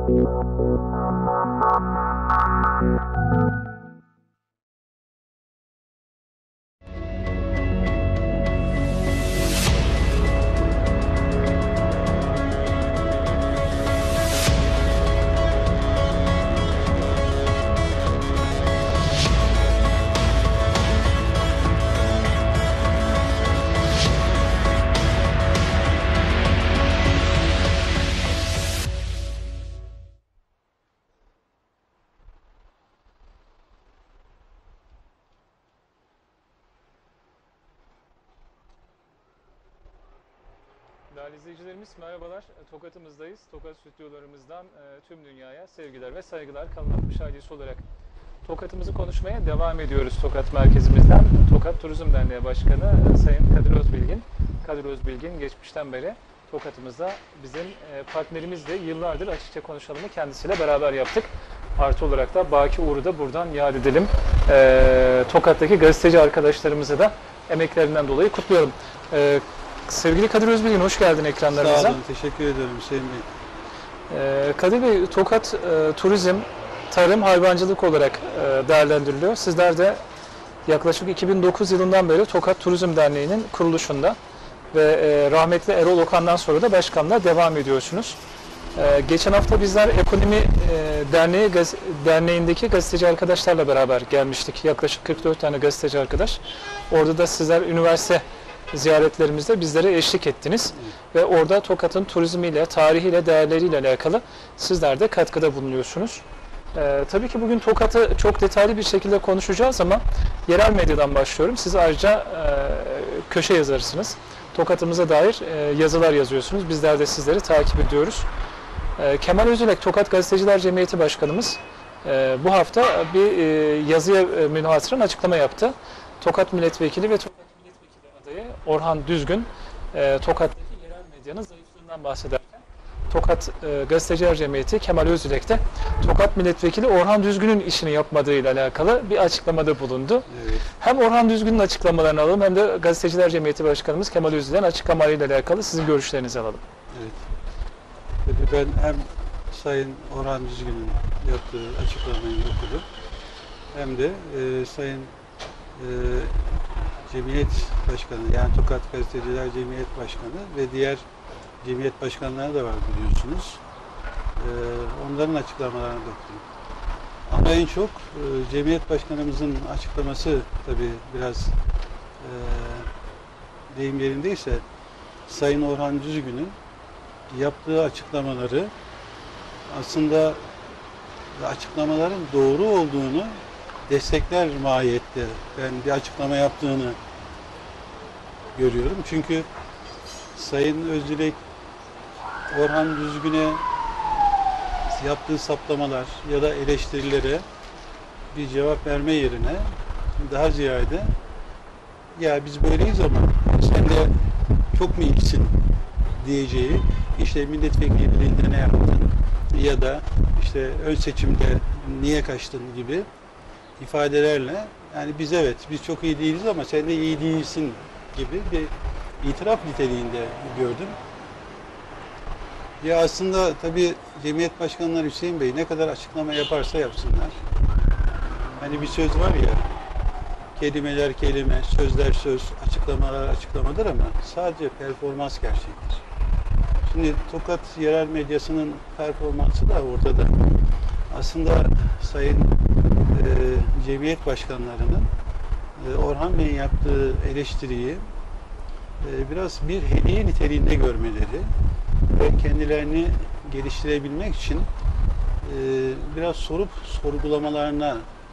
Değerli izleyicilerimiz merhabalar. Tokat'ımızdayız. Tokat stüdyolarımızdan tüm dünyaya sevgiler ve saygılar. Kanal 60 ailesi olarak Tokat'ımızı konuşmaya devam ediyoruz. Tokat merkezimizden Tokat Turizm Derneği Başkanı Sayın Kadir Özbilgin. Kadir Özbilgin geçmişten beri Tokat'ımızda bizim partnerimizdi. Yıllardır açıkça konuşalımı kendisiyle beraber yaptık. Artı olarak da Baki Uğur'u da buradan yad edelim. Tokat'taki gazeteci arkadaşlarımızı da emeklerinden dolayı kutluyorum. Sevgili Kadir Özbilgin, hoş geldin ekranlarımıza. Sağ olun, teşekkür ediyorum Hüseyin Bey. Kadir Bey, Tokat turizm, tarım, hayvancılık olarak değerlendiriliyor. Sizler de yaklaşık 2009 yılından beri Tokat Turizm Derneği'nin kuruluşunda ve rahmetli Erol Okan'dan sonra da başkanlığa devam ediyorsunuz. Geçen hafta bizler Ekonomi Derneği'ndeki gazeteci arkadaşlarla beraber gelmiştik. Yaklaşık 44 tane gazeteci arkadaş. Orada da sizler üniversite ziyaretlerimizde bizlere eşlik ettiniz. Ve orada Tokat'ın turizmiyle, tarihiyle, değerleriyle alakalı sizler de katkıda bulunuyorsunuz. Tabii ki bugün Tokat'ı çok detaylı bir şekilde konuşacağız ama yerel medyadan başlıyorum. Siz ayrıca köşe yazarısınız. Tokat'ımıza dair yazılar yazıyorsunuz. Bizler de sizleri takip ediyoruz. Kemal Özülek, Tokat Gazeteciler Cemiyeti Başkanımız bu hafta bir yazıya münhasıran açıklama yaptı. Tokat Milletvekili ve Tokat Milletvekili adayı Orhan Düzgün, Tokat'taki yerel medyanın zayıflığından bahsederken Tokat Gazeteciler Cemiyeti Kemal Özülek'te Tokat Milletvekili Orhan Düzgün'ün işini yapmadığıyla alakalı bir açıklamada bulundu. Evet. Hem Orhan Düzgün'ün açıklamalarını alalım hem de Gazeteciler Cemiyeti Başkanımız Kemal Özülek'in açıklamalarıyla alakalı sizin görüşlerinizi alalım. Evet. Tabii ben hem Sayın Orhan Düzgün'ün yaptığı açıklamayı okudum hem de Sayın Cemiyet Başkanı, yani Tokat Gazeteciler Cemiyet Başkanı ve diğer cemiyet başkanları da var biliyorsunuz. Onların açıklamalarını da okudum. Ama en çok cemiyet başkanımızın açıklaması tabii biraz deyim yerindeyse Sayın Orhan Düzgün'ün yaptığı açıklamaları aslında açıklamaların doğru olduğunu destekler mahiyette ben bir açıklama yaptığını görüyorum. Çünkü Sayın Özdilek Orhan Düzgün'e yaptığı saptamalar ya da eleştirilere bir cevap verme yerine daha ziyade ya biz böyleyiz ama sen de çok mu iyisin diyeceği, işte milletvekilliğinde ne yaptın ya da işte ön seçimde niye kaçtın gibi ifadelerle yani biz çok iyi değiliz ama sen de iyi değilsin gibi bir itiraf niteliğinde gördüm. Ya aslında tabii cemiyet başkanları Hüseyin Bey ne kadar açıklama yaparsa yapsınlar. Hani bir söz var ya, kelimeler kelime, sözler söz, açıklamalar açıklamadır ama sadece performans gerçektir. Şimdi Tokat yerel medyasının performansı da ortada. Aslında Sayın cemiyet başkanlarının Orhan Bey'in yaptığı eleştiriyi biraz bir hediye niteliğinde görmeleri ve kendilerini geliştirebilmek için biraz sorup sorgulamalarına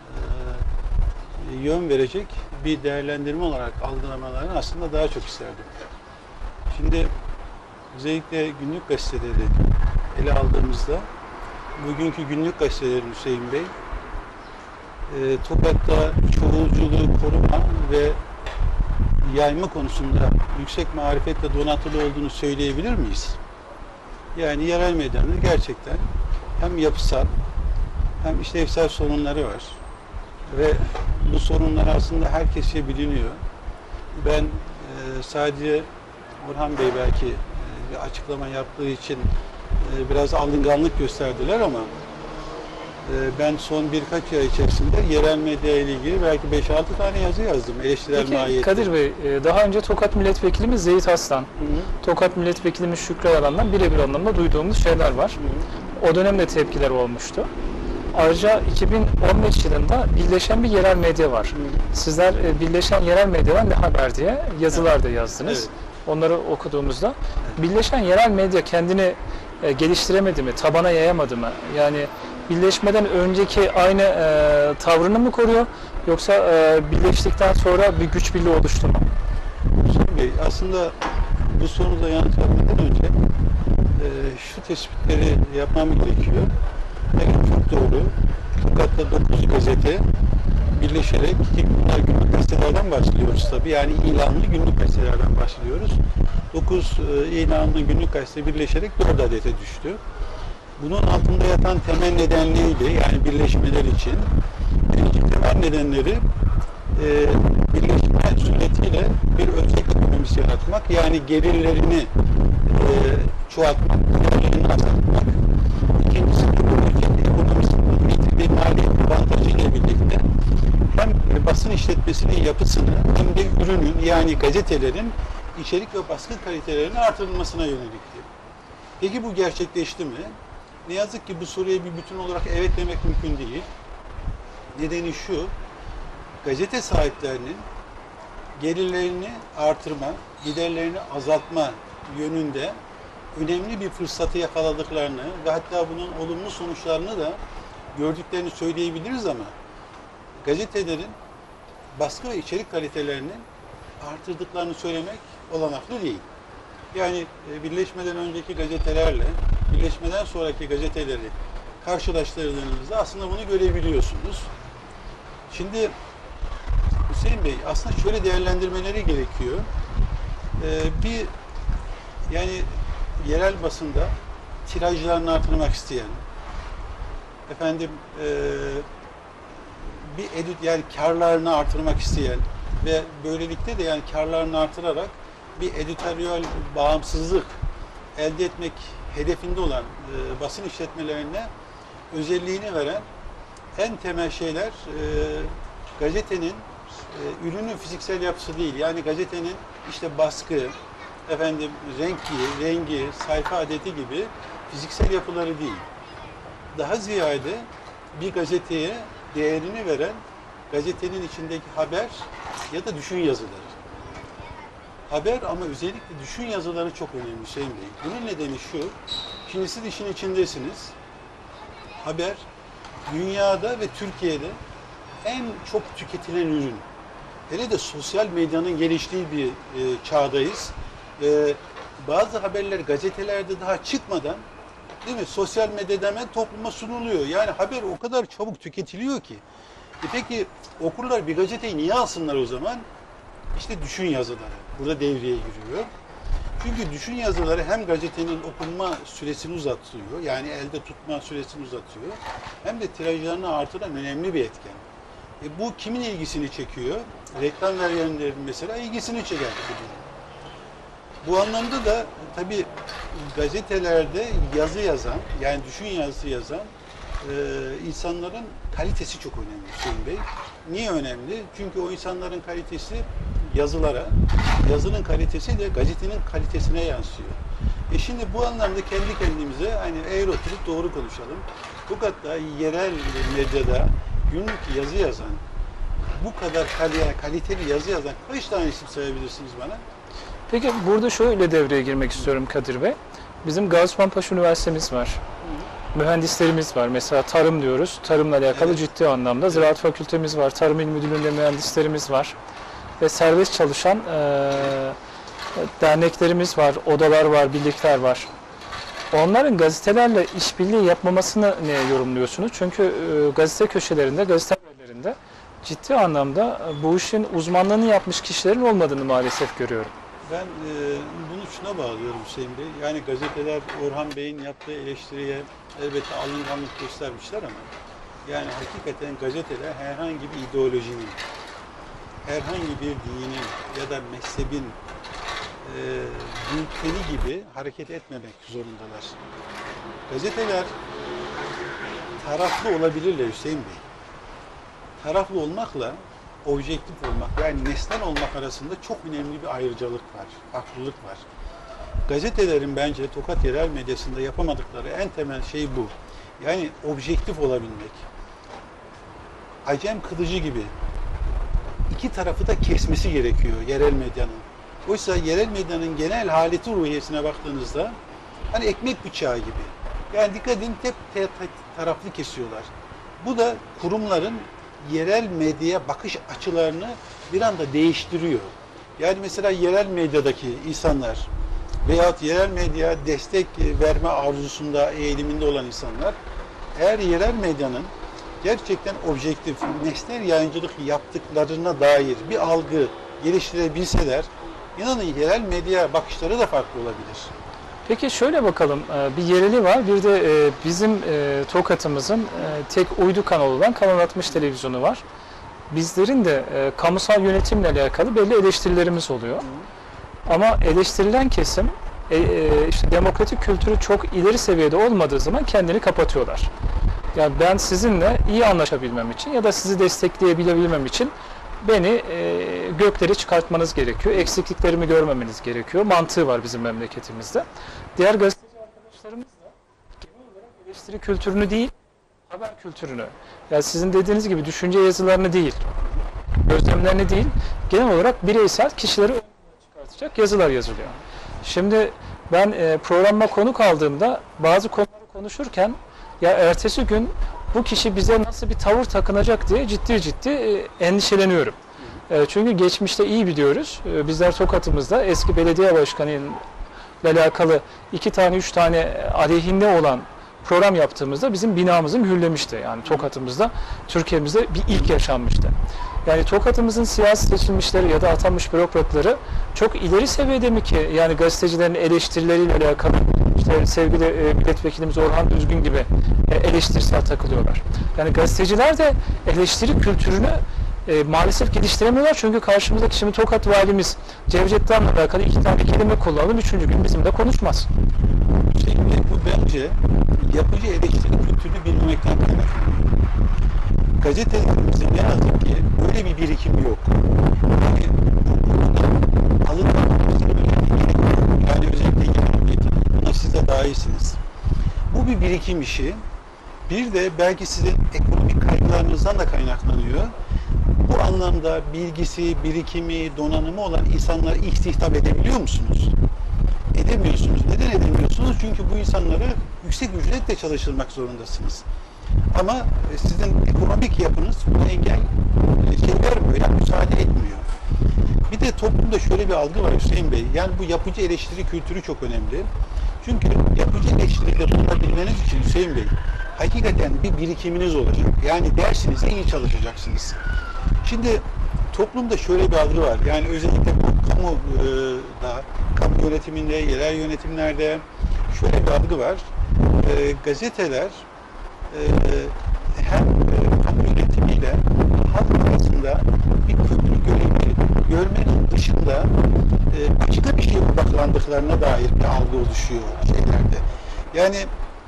yön verecek bir değerlendirme olarak algılamalarını aslında daha çok isterdim. Şimdi özellikle günlük gazeteleri ele aldığımızda bugünkü günlük gazetelerin Hüseyin Bey Tokat'ta çoğulculuğu koruma ve yayma konusunda yüksek marifetle donatılı olduğunu söyleyebilir miyiz? Yani yerel medyanın gerçekten hem yapısal hem işlevsel sorunları var. Ve bu sorunlar aslında herkesçe biliniyor. Ben sadece Orhan Bey belki bir açıklama yaptığı için biraz alınganlık gösterdiler ama ben son birkaç ay içerisinde yerel medya ile ilgili belki 5-6 tane yazı yazdım. Eleştirel Peki mahiyetli. Kadir Bey, daha önce Tokat Milletvekilimiz Zeyit Aslan, Tokat Milletvekilimiz Şükrü Aran'dan birebir anlamda duyduğumuz şeyler var. O dönemde tepkiler olmuştu. Ayrıca 2015 yılında birleşen bir yerel medya var. Sizler birleşen yerel medyadan ne haber diye yazılar da yazdınız. Evet. Onları okuduğumuzda birleşen yerel medya kendini geliştiremedi mi, tabana yayamadı mı? Yani birleşmeden önceki aynı tavrını mı koruyor, yoksa birleştikten sonra bir güç birliği oluştu mu? Hüseyin Bey, aslında bu soruda yanıt vermeden önce şu tespitleri yapmam gerekiyor. Evet, çok doğru. Tokat'ta 9 gazete birleşerek, ki bunlar günlük gazetelerden bahsediyoruz tabii. Yani ilanlı günlük gazetelerden bahsediyoruz. 9 ilanlı günlük gazete birleşerek 4 adete düştü. Bunun altında yatan temel neden neydi? Yani birleşmeler için. Birinci temel nedenleri birleşme suretiyle bir ölçek ekonomisi yaratmak. Yani gelirlerini çoğaltmak, gelirlerini azaltmak. İkincisi de bu ölçek ekonomisinin getirdiği maliyet avantajıyla birlikte hem basın işletmesinin yapısını hem de ürünün, yani gazetelerin içerik ve baskı kalitelerinin artırılmasına yönelikti. Peki bu gerçekleşti mi? Ne yazık ki bu soruya bir bütün olarak evet demek mümkün değil. Nedeni şu, gazete sahiplerinin gelirlerini artırma, giderlerini azaltma yönünde önemli bir fırsatı yakaladıklarını ve hatta bunun olumlu sonuçlarını da gördüklerini söyleyebiliriz ama gazetelerin baskı ve içerik kalitelerini artırdıklarını söylemek olanaklı değil. Yani birleşmeden önceki gazetelerle birleşmeden sonraki gazeteleri karşılaştırdığınızda aslında bunu görebiliyorsunuz. Şimdi Hüseyin Bey, aslında şöyle değerlendirmeleri gerekiyor. Bir, yani yerel basında tirajlarını artırmak isteyen, yani karlarını artırmak isteyen ve böylelikle de yani karlarını artırarak bir editoryal bağımsızlık elde etmek hedefinde olan basın işletmelerine özelliğini veren en temel şeyler gazetenin ürünün fiziksel yapısı değil. Yani gazetenin işte baskı, rengi, sayfa adeti gibi fiziksel yapıları değil. Daha ziyade bir gazeteye değerini veren gazetenin içindeki haber ya da düşün yazıları. Haber ama özellikle düşün yazıları çok önemli Hüseyin Bey. Bunun nedeni şu, şimdi siz işin içindesiniz. Haber dünyada ve Türkiye'de en çok tüketilen ürün. Hele de sosyal medyanın geliştiği bir çağdayız. Bazı haberler gazetelerde daha çıkmadan, değil mi, sosyal medyada hemen topluma sunuluyor. Yani haber o kadar çabuk tüketiliyor ki. Peki okurlar bir gazeteyi niye alsınlar o zaman? İşte düşün yazıları burada devreye giriyor. Çünkü düşün yazıları hem gazetenin okunma süresini uzatıyor, yani elde tutma süresini uzatıyor, hem de tirajlarını artıran önemli bir etken. Bu kimin ilgisini çekiyor? Reklam verenlerin mesela ilgisini çeker bu durum. Bu anlamda da tabii gazetelerde yazı yazan, yani düşün yazısı yazan insanların kalitesi çok önemli Hüseyin Bey. Niye önemli? Çünkü o insanların kalitesi yazılara, yazının kalitesi de gazetenin kalitesine yansıyor. Şimdi bu anlamda kendi kendimize hani eğri oturup doğru konuşalım. Tokat'ta yerel medyada günlük yazı yazan, bu kadar kaliteli yazı yazan kaç tane isim sayabilirsiniz bana? Peki burada şöyle devreye girmek istiyorum Kadir Bey. Bizim Gaziosmanpaşa Üniversitemiz var. Mühendislerimiz var. Mesela tarım diyoruz. Tarımla alakalı Evet. ciddi anlamda. Ziraat Fakültemiz var. Tarım İl Müdürlüğü'nde mühendislerimiz var. Ve serbest çalışan derneklerimiz var, odalar var, birlikler var. Onların gazetelerle işbirliği yapmamasını ne yorumluyorsunuz? Çünkü gazete köşelerinde, gazete haberlerinde ciddi anlamda bu işin uzmanlığını yapmış kişilerin olmadığını maalesef görüyorum. Ben bunu şuna bağlıyorum Hüseyin Bey. Yani gazeteler Orhan Bey'in yaptığı eleştiriye elbette alınganlık göstermişler ama yani hakikaten gazeteler herhangi bir ideolojinin, herhangi bir dinin ya da mezhebin bülteni gibi hareket etmemek zorundalar. Gazeteler taraflı olabilirler Hüseyin Bey. Taraflı olmakla objektif olmak, yani nesnel olmak arasında çok önemli bir ayrıcalık var, farklılık var. Gazetelerin bence Tokat yerel medyasında yapamadıkları en temel şey bu. Yani objektif olabilmek. Acem kılıcı gibi iki tarafı da kesmesi gerekiyor yerel medyanın. Oysa yerel medyanın genel haleti ruhiyesine baktığınızda hani ekmek bıçağı gibi. Yani dikkat edin hep taraflı kesiyorlar. Bu da kurumların yerel medyaya bakış açılarını bir anda değiştiriyor. Yani mesela yerel medyadaki insanlar veyahut yerel medyaya destek verme arzusunda, eğiliminde olan insanlar eğer yerel medyanın gerçekten objektif, nesnel yayıncılık yaptıklarına dair bir algı geliştirebilseler, inanın yerel medya bakışları da farklı olabilir. Peki şöyle bakalım, bir yereli var, bir de bizim Tokat'ımızın tek uydu kanalı olan Kanal 60 televizyonu var. Bizlerin de kamusal yönetimle alakalı belli eleştirilerimiz oluyor. Ama eleştirilen kesim işte demokratik kültürü çok ileri seviyede olmadığı zaman kendini kapatıyorlar. Yani ben sizinle iyi anlaşabilmem için ya da sizi destekleyebilmem için beni göklere çıkartmanız gerekiyor. Eksikliklerimi görmemeniz gerekiyor. Mantığı var bizim memleketimizde. Diğer gazeteci arkadaşlarımız da genel olarak eleştiri kültürünü değil, haber kültürünü, yani sizin dediğiniz gibi düşünce yazılarını değil, gözlemlerini değil, genel olarak bireysel kişileri ön plana çıkartacak yazılar yazılıyor. Şimdi ben programa konuk aldığımda bazı konuları konuşurken ya ertesi gün bu kişi bize nasıl bir tavır takınacak diye ciddi endişeleniyorum. Çünkü geçmişte iyi biliyoruz. Bizler Tokat'ımızda eski belediye başkanıyla alakalı 2 tane 3 tane aleyhinde olan program yaptığımızda bizim binamızı mühürlemişti. Yani Tokat'ımızda, Türkiye'mizde bir ilk yaşanmıştı. Yani Tokat'ımızın siyasi seçilmişleri ya da atanmış bürokratları çok ileri seviyede mi ki, yani gazetecilerin eleştirileriyle alakalı işte sevgili milletvekilimiz Orhan Düzgün gibi eleştirisel takılıyorlar. Yani gazeteciler de eleştiri kültürünü maalesef geliştiremiyorlar çünkü karşımızdaki şimdi Tokat valimiz Cevdet'le alakalı 2 tane kelime kullanalım, 3. gün bizimle konuşmaz. Şimdi bu bence yapıcı eleştiri kültürünü bilmemekten kaynaklanıyor. Gazetelerimizin ne yazık ki böyle bir birikim yok. Yani alınmamıştır böyle bir birikim yok. Yani özellikle genel buna siz de daha iyisiniz. Bu bir birikim işi. Bir de belki sizin ekonomik kaygılarınızdan da kaynaklanıyor. Bu anlamda bilgisi, birikimi, donanımı olan insanları istihdam edebiliyor musunuz? Edemiyorsunuz. Neden edemiyorsunuz? Çünkü bu insanları yüksek ücretle çalıştırmak zorundasınız. Ama sizin ekonomik yapınız buna engel vermiyor, yani müsaade etmiyor. Bir de toplumda şöyle bir algı var Hüseyin Bey, yani bu yapıcı eleştiri kültürü çok önemli. Çünkü yapıcı eleştiride bulunabilmeniz için Hüseyin Bey, hakikaten bir birikiminiz olacak. Yani dersinize iyi çalışacaksınız. Şimdi toplumda şöyle bir algı var, yani özellikle bu kamu yönetiminde, yerel yönetimlerde şöyle bir algı var. Gazeteler hem kamu yönetimiyle halk arasında bir köprü görevi görmenin dışında başka bir şeye odaklandıklarına dair bir algı oluşuyor şeylerde. Yani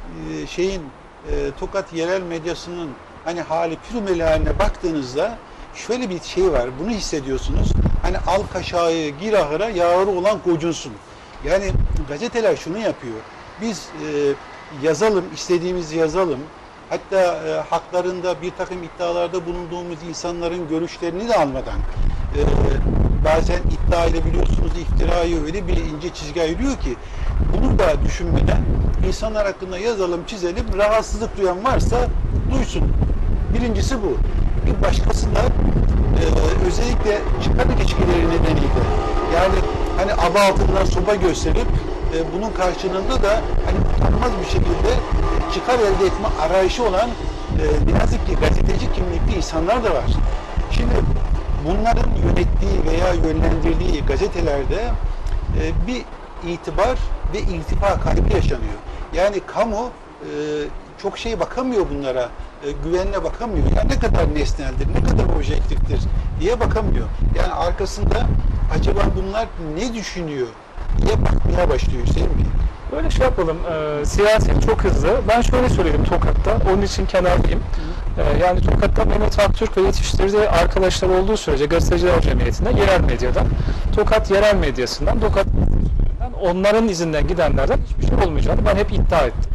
Tokat yerel medyasının hani hali pürümeli haline baktığınızda şöyle bir şey var, bunu hissediyorsunuz. Hani al kaşağı gir ahıra, yağarı olan gocunsun. Yani gazeteler şunu yapıyor. Biz yazalım, istediğimizi yazalım. Hatta haklarında bir takım iddialarda bulunduğumuz insanların görüşlerini de almadan bazen iddia ile biliyorsunuz iftirayı öyle bir ince çizgi ayırıyor ki bunu da düşünmeden insanlar hakkında yazalım, çizelim, rahatsızlık duyan varsa duysun. Birincisi bu. Bir başkası da özellikle çıkar ilişkileri nedeniyle yani hani aba altından soba gösterip bunun karşılığında da hani utanmaz bir şekilde çıkar elde etme arayışı olan ne yazık ki gazeteci kimlikli insanlar da var. Şimdi bunların yönettiği veya yönlendirdiği gazetelerde bir itibar ve irtifa kaybı yaşanıyor. Yani kamu çok şey bakamıyor bunlara, güvenle bakamıyor. Yani ne kadar nesneldir, ne kadar objektiftir diye bakamıyor. Yani arkasında acaba bunlar ne düşünüyor diye bakmaya başlıyor Hüseyin Bey. Böyle şey yapalım, siyaset çok hızlı. Ben şöyle söyleyeyim Tokat'ta, onun için kenardayım. Yani Tokat'ta Mehmet Aktürk ve yetiştirdiği arkadaşlar olduğu sürece Gazeteciler Cemiyeti'nde, yerel medyadan, Tokat yerel medyasından, Tokat onların izinden gidenlerden hiçbir şey olmayacağını ben hep iddia ettim.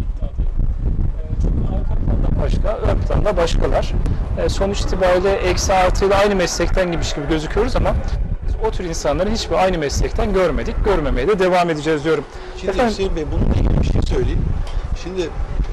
Çünkü arka planda başka, ön planda başkalar. Sonuç itibariyle eksi artıyla aynı meslekten gibi gözüküyoruz ama biz o tür insanları hiçbir aynı meslekten görmedik. Görmemeye de devam edeceğiz diyorum. Şimdi Efendim, Hüseyin Bey bununla ilgili bir şey söyleyeyim. Şimdi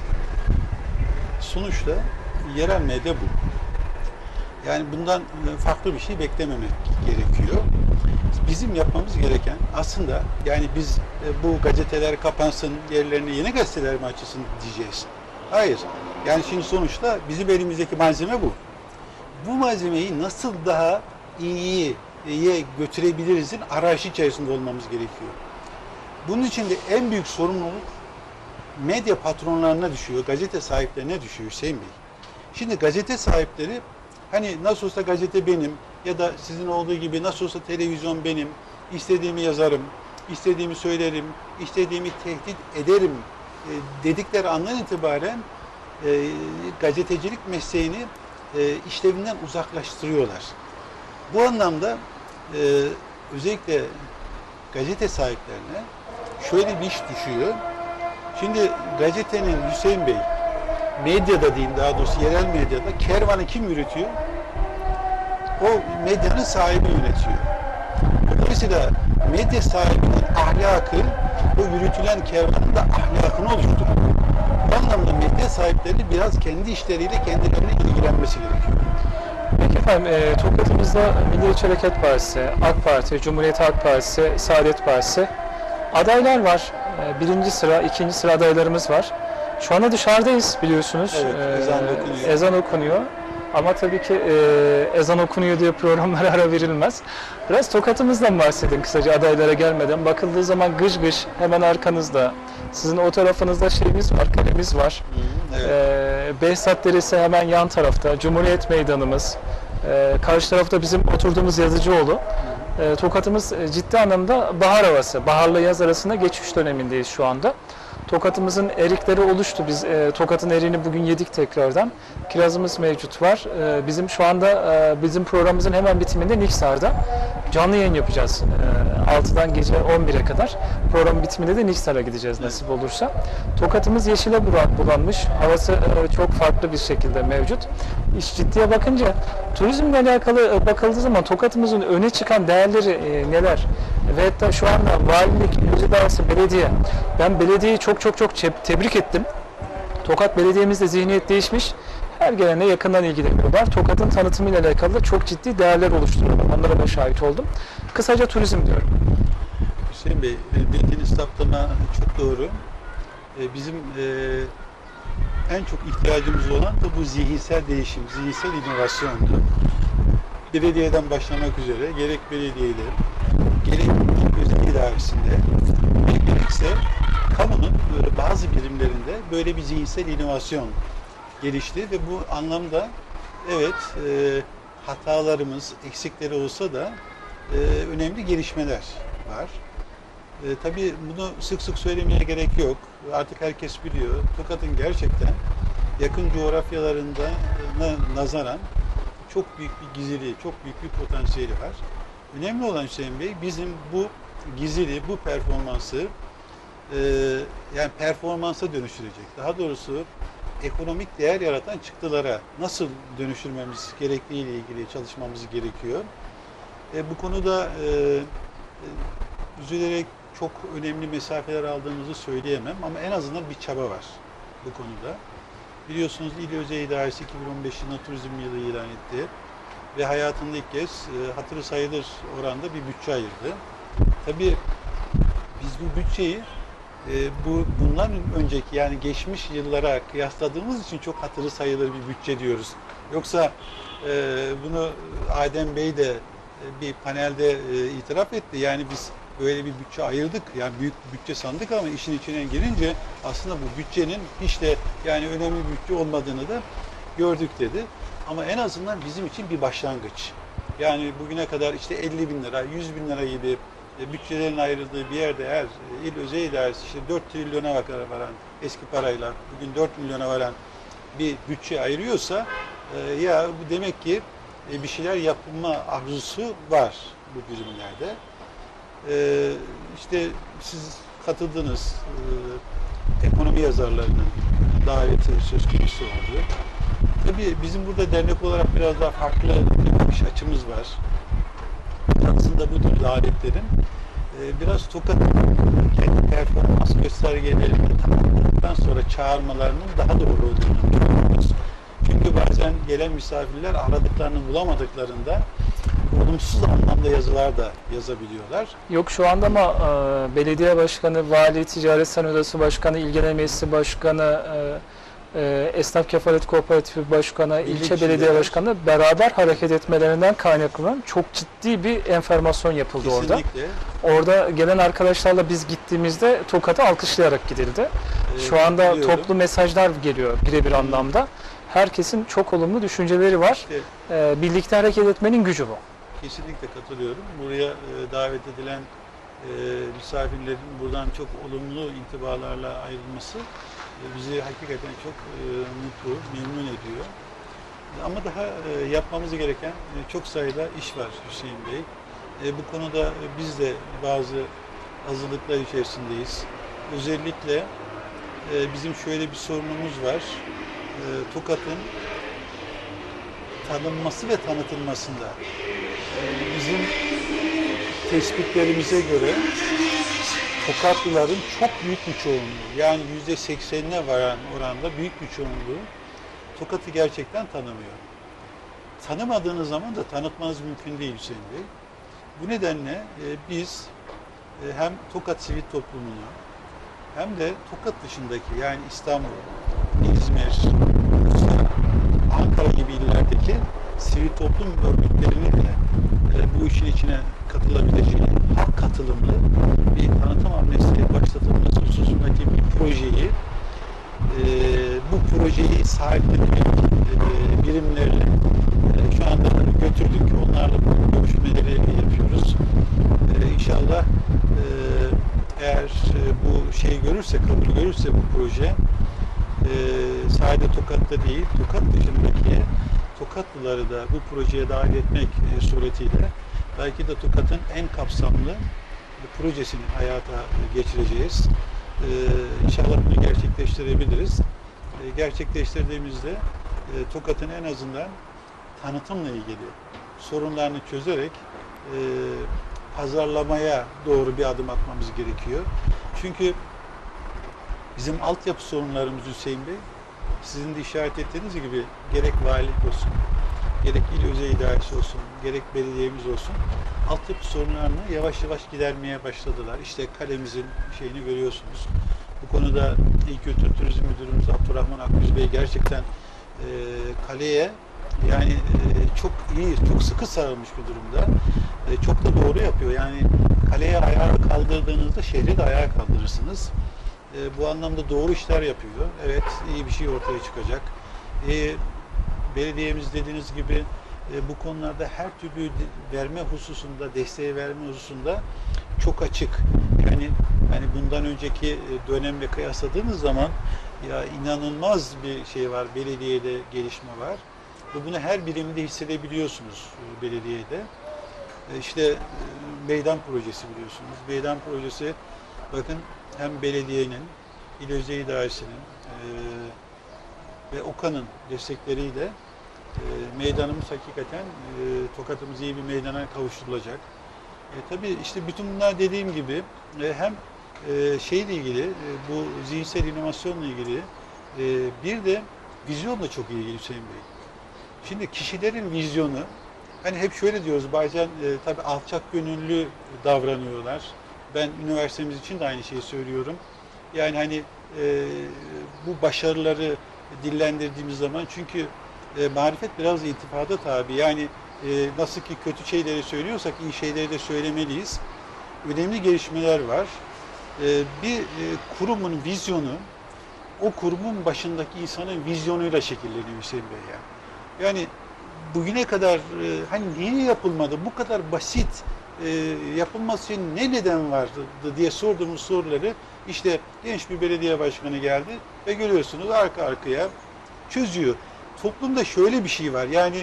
sonuçta yerel medya bu. Yani bundan farklı bir şey beklememek gerekiyor. Bizim yapmamız gereken aslında yani biz bu gazeteler kapansın, yerlerine yeni gazeteler mi açılsın diyeceğiz. Hayır. Yani şimdi sonuçta bizim elimizdeki malzeme bu. Bu malzemeyi nasıl daha iyiye götürebilirizin arayışı içerisinde olmamız gerekiyor. Bunun için de en büyük sorumluluk medya patronlarına düşüyor, gazete sahiplerine düşüyor Hüseyin Bey. Şimdi gazete sahipleri hani nasıl olsa gazete benim ya da sizin olduğu gibi nasıl olsa televizyon benim, istediğimi yazarım, istediğimi söylerim, istediğimi tehdit ederim dedikleri andan itibaren gazetecilik mesleğini işlevinden uzaklaştırıyorlar. Bu anlamda özellikle gazete sahiplerine şöyle bir iş düşüyor. Şimdi gazetenin Hüseyin Bey, medyada diyeyim daha doğrusu yerel medyada kervanı kim yürütüyor? O medyanın sahibi yönetiyor. Dolayısıyla medya sahibinin ahlakı o yürütülen kervanın da ahlakını oluşturuyor. Bu anlamda medya sahipleri biraz kendi işleriyle kendilerine ilgilenmesi gerekiyor. peki efendim, Tokat'ımızda Milliyetçi Hareket Partisi, AK Parti, Cumhuriyet Halk Partisi, Saadet Partisi adaylar var. Birinci sıra, ikinci sıra adaylarımız var. Şu anda dışarıdayız biliyorsunuz. Evet, ezan okunuyor. Ezan okunuyor. Ama tabii ki ezan okunuyor diye programlara ara verilmez. Biraz Tokat'ımızdan bahsedin kısaca adaylara gelmeden. Bakıldığı zaman gıж gış hemen arkanızda. Sizin o tarafınızda şeyimiz var, kalemiz var. Evet. Behzat Deresi hemen yan tarafta. Cumhuriyet Meydanımız. Karşı tarafta bizim oturduğumuz Yazıcıoğlu. Tokat'ımız ciddi anlamda bahar havası. Baharla yaz arasında geçiş dönemindeyiz şu anda. Tokat'ımızın erikleri oluştu. Biz Tokat'ın eriğini bugün yedik tekrardan. Kirazımız mevcut var. Bizim şu anda bizim programımızın hemen bitiminde Niksar'da canlı yayın yapacağız. 6'dan gece 11'e kadar. Programın bitiminde de Niksar'a gideceğiz nasip olursa. Tokat'ımız yeşile bulanmış. Havası çok farklı bir şekilde mevcut. İş ciddiye bakınca turizmle alakalı bakıldığı zaman Tokat'ımızın öne çıkan değerleri neler? Ve hatta şu anda valilik, Yüzüdağısı, belediye. Ben belediyeyi çok tebrik ettim. Tokat Belediye'mizde zihniyet değişmiş. Her gelene yakından ilgileniyorlar. Tokat'ın tanıtımıyla alakalı da çok ciddi değerler oluşturuyorlar. Onlara da şahit oldum. Kısaca turizm diyorum. Hüseyin Bey, dediğiniz saptama çok doğru. Bizim en çok ihtiyacımız olan da bu zihinsel değişim, zihinsel inovasyondu. Belediyeden başlamak üzere gerek belediyede, gerek özel idaresinde, gerekse kamunun bazı birimlerinde böyle bir zihinsel inovasyon gelişti ve bu anlamda evet hatalarımız, eksikleri olsa da önemli gelişmeler var. Tabii bunu sık sık söylemeye gerek yok. Artık herkes biliyor. Tokat'ın gerçekten yakın coğrafyalarında nazaran çok büyük bir gizliliği, çok büyük bir potansiyeli var. Önemli olan Hüseyin Bey, bizim bu gizliliği, bu performansı yani performansa dönüştürecek. Daha doğrusu ekonomik değer yaratan çıktılara nasıl dönüştürmemiz gerektiği ile ilgili çalışmamız gerekiyor. Bu konuda üzülerek çok önemli mesafeler aldığımızı söyleyemem ama en azından bir çaba var bu konuda. Biliyorsunuz İl Özel İdaresi 2015 yılında turizm yılı ilan etti ve hayatında ilk kez hatırı sayılır oranda bir bütçe ayırdı. Tabii biz bu bütçeyi bundan önceki yani geçmiş yıllara kıyasladığımız için çok hatırı sayılır bir bütçe diyoruz. Yoksa bunu Adem Bey de bir panelde itiraf etti. Yani biz böyle bir bütçe ayırdık. Yani büyük bir bütçe sandık ama işin içine girince aslında bu bütçenin hiç de yani önemli bir bütçe olmadığını da gördük dedi. Ama en azından bizim için bir başlangıç. Yani bugüne kadar işte 50 bin lira, 100 bin lira gibi bütçelerin ayrıldığı bir yerde eğer il özel idaresi işte 4 trilyona varan eski parayla bugün 4 milyona varan bir bütçe ayırıyorsa ya bu demek ki bir şeyler yapılma arzusu var bu birimlerde. İşte siz katıldınız, ekonomi yazarlarının daveti söz konusu oldu. Tabii bizim burada dernek olarak biraz daha farklı bir bakış açımız var. Aslında bu tür davetlerin biraz Tokat'ın kendi performans göstergelerini tamamladıktan sonra çağırmalarının daha doğru olduğunu düşünüyoruz. Çünkü bazen gelen misafirler aradıklarını bulamadıklarında olumsuz anlamda yazılar da yazabiliyorlar. Yok şu anda ama belediye başkanı, vali, ticaret sanayi odası başkanı, il genel meclisi başkanı, esnaf kefalet kooperatifi başkanı, ilçe belediye başkanı beraber hareket etmelerinden kaynaklanan çok ciddi bir enformasyon yapıldı Kesinlikle. Orada gelen arkadaşlarla biz gittiğimizde Tokat'ı alkışlayarak gidildi. Şu anda biliyorum. toplu mesajlar geliyor birebir anlamda. Herkesin çok olumlu düşünceleri var. İşte, birlikte hareket etmenin gücü bu. kesinlikle katılıyorum. Buraya davet edilen misafirlerin buradan çok olumlu intibalarla ayrılması bizi hakikaten çok mutlu, memnun ediyor. Ama daha yapmamız gereken çok sayıda iş var Hüseyin Bey. Bu konuda biz de bazı hazırlıklar içerisindeyiz. Özellikle bizim şöyle bir sorunumuz var. Tokat'ın tanınması ve tanıtılmasında bizim tespitlerimize göre Tokatlıların çok büyük bir çoğunluğu, yani %80'ine varan oranda büyük bir çoğunluğu Tokat'ı gerçekten tanımıyor. Tanımadığınız zaman da tanıtmanız mümkün değil Hüseyin Bey. Bu nedenle biz hem Tokat sivil toplumunu hem de Tokat dışındaki yani İstanbul, İzmir, Bursa, Ankara gibi illerdeki sivil toplum örgütlerini de bu işin içine katılabileceği halk katılımlı bir tanıtım hamlesi başlatılması hususundaki bir projeyi bu projeyi sahiplenecek birimlerle şu anda götürdük. Onlarla bu görüşmeleri yapıyoruz. İnşallah eğer bu şey görürse, kabul görürse bu proje sadece Tokat'ta değil, Tokat dışındaki Tokatlıları da bu projeye dahil etmek suretiyle belki de Tokat'ın en kapsamlı projesini hayata geçireceğiz. İnşallah bunu gerçekleştirebiliriz. Gerçekleştirdiğimizde Tokat'ın en azından tanıtımla ilgili sorunlarını çözerek pazarlamaya doğru bir adım atmamız gerekiyor. Çünkü bizim altyapı sorunlarımız Hüseyin Bey, sizin de işaret ettiğiniz gibi gerek valilik olsun, gerek il özel idaresi olsun, gerek belediyemiz olsun, altyapı sorunlarını yavaş yavaş gidermeye başladılar. İşte kalemizin şeyini görüyorsunuz. Bu konuda İl Kültür Turizm Müdürümüz Abdurrahman Akgüz Bey gerçekten kaleye yani çok iyi, çok sıkı sarılmış bir durumda. Çok da doğru yapıyor. Yani kaleye ayağı kaldırdığınızda şehri de ayağa kaldırırsınız. Bu anlamda doğru işler yapıyor. Evet, iyi bir şey ortaya çıkacak. Belediyemiz dediğiniz gibi bu konularda her türlü verme hususunda, desteği verme hususunda çok açık. Yani bundan önceki dönemle kıyasladığınız zaman ya inanılmaz bir şey var, belediyede gelişme var. Ve bunu her birimde hissedebiliyorsunuz belediyede. İşte meydan projesi biliyorsunuz. Meydan projesi bakın hem belediyenin, il özel idaresinin ve OKA'nın destekleriyle meydanımız hakikaten Tokat'ımız iyi bir meydana kavuşturulacak. Tabii işte bütün bunlar dediğim gibi hem şeyle ilgili bu zihinsel inovasyonla ilgili bir de vizyonla çok ilgili Hüseyin Bey. Şimdi kişilerin vizyonu hani hep şöyle diyoruz bazen tabii alçak gönüllü davranıyorlar. Ben üniversitemiz için de aynı şeyi söylüyorum. Yani hani bu başarıları dillendirdiğimiz zaman çünkü marifet biraz iltifada tabi. Yani nasıl ki kötü şeyleri söylüyorsak iyi şeyleri de söylemeliyiz. Önemli gelişmeler var. Bir kurumun vizyonu o kurumun başındaki insanın vizyonuyla şekilleniyor Hüseyin Bey yani. Yani bugüne kadar hani niye yapılmadı? Bu kadar basit yapılması için ne neden vardı diye sorduğumuz soruları işte genç bir belediye başkanı geldi ve görüyorsunuz arka arkaya çözüyor. Toplumda şöyle bir şey var, yani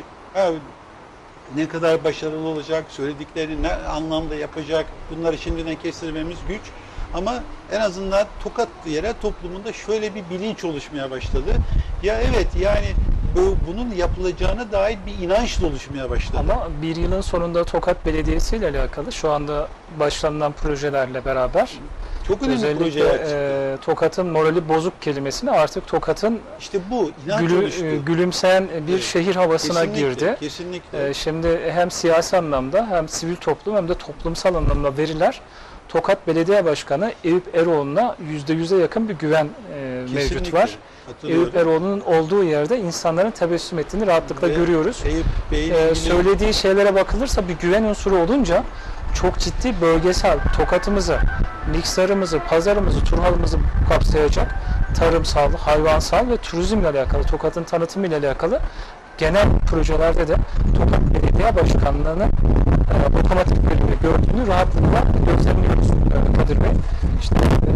ne kadar başarılı olacak, söylediklerini ne anlamda yapacak, bunları şimdiden kestirmemiz güç. Ama en azından Tokat yerel toplumunda şöyle bir bilinç oluşmaya başladı. Ya evet, yani bunun yapılacağına dair bir inanç da oluşmaya başladı. Ama bir yılın sonunda Tokat Belediyesi ile alakalı şu anda başlanılan projelerle beraber Çok önemli özellikle projeler. Tokat'ın morali bozuk kelimesini artık Tokat'ın İşte bu inanç oluştu. gülümseyen bir Evet. şehir havasına Kesinlikle, girdi. kesinlikle. Şimdi hem siyasi anlamda hem sivil toplum hem de toplumsal anlamda veriler Tokat Belediye Başkanı Eyüp Eroğlu'na %100'e yakın bir güven mevcut Kesinlikle. var. Hatırlıyorum. Eyüp Eroğlu'nun olduğu yerde insanların tebessüm ettiğini rahatlıkla Ve görüyoruz. Eyüp Bey'in ilgili- Söylediği şeylere bakılırsa bir güven unsuru olunca çok ciddi bölgesel Tokat'ımızı, Niksar'ımızı, Pazar'ımızı, Turhal'ımızı kapsayacak tarımsal, hayvansal ve turizmle alakalı, Tokat'ın tanıtımıyla alakalı genel projelerde de Tokat Belediye Başkanlığı'nın otomatik bölümü gördüğünü rahatlıkla gözlemliyoruz Kadir Bey. İşte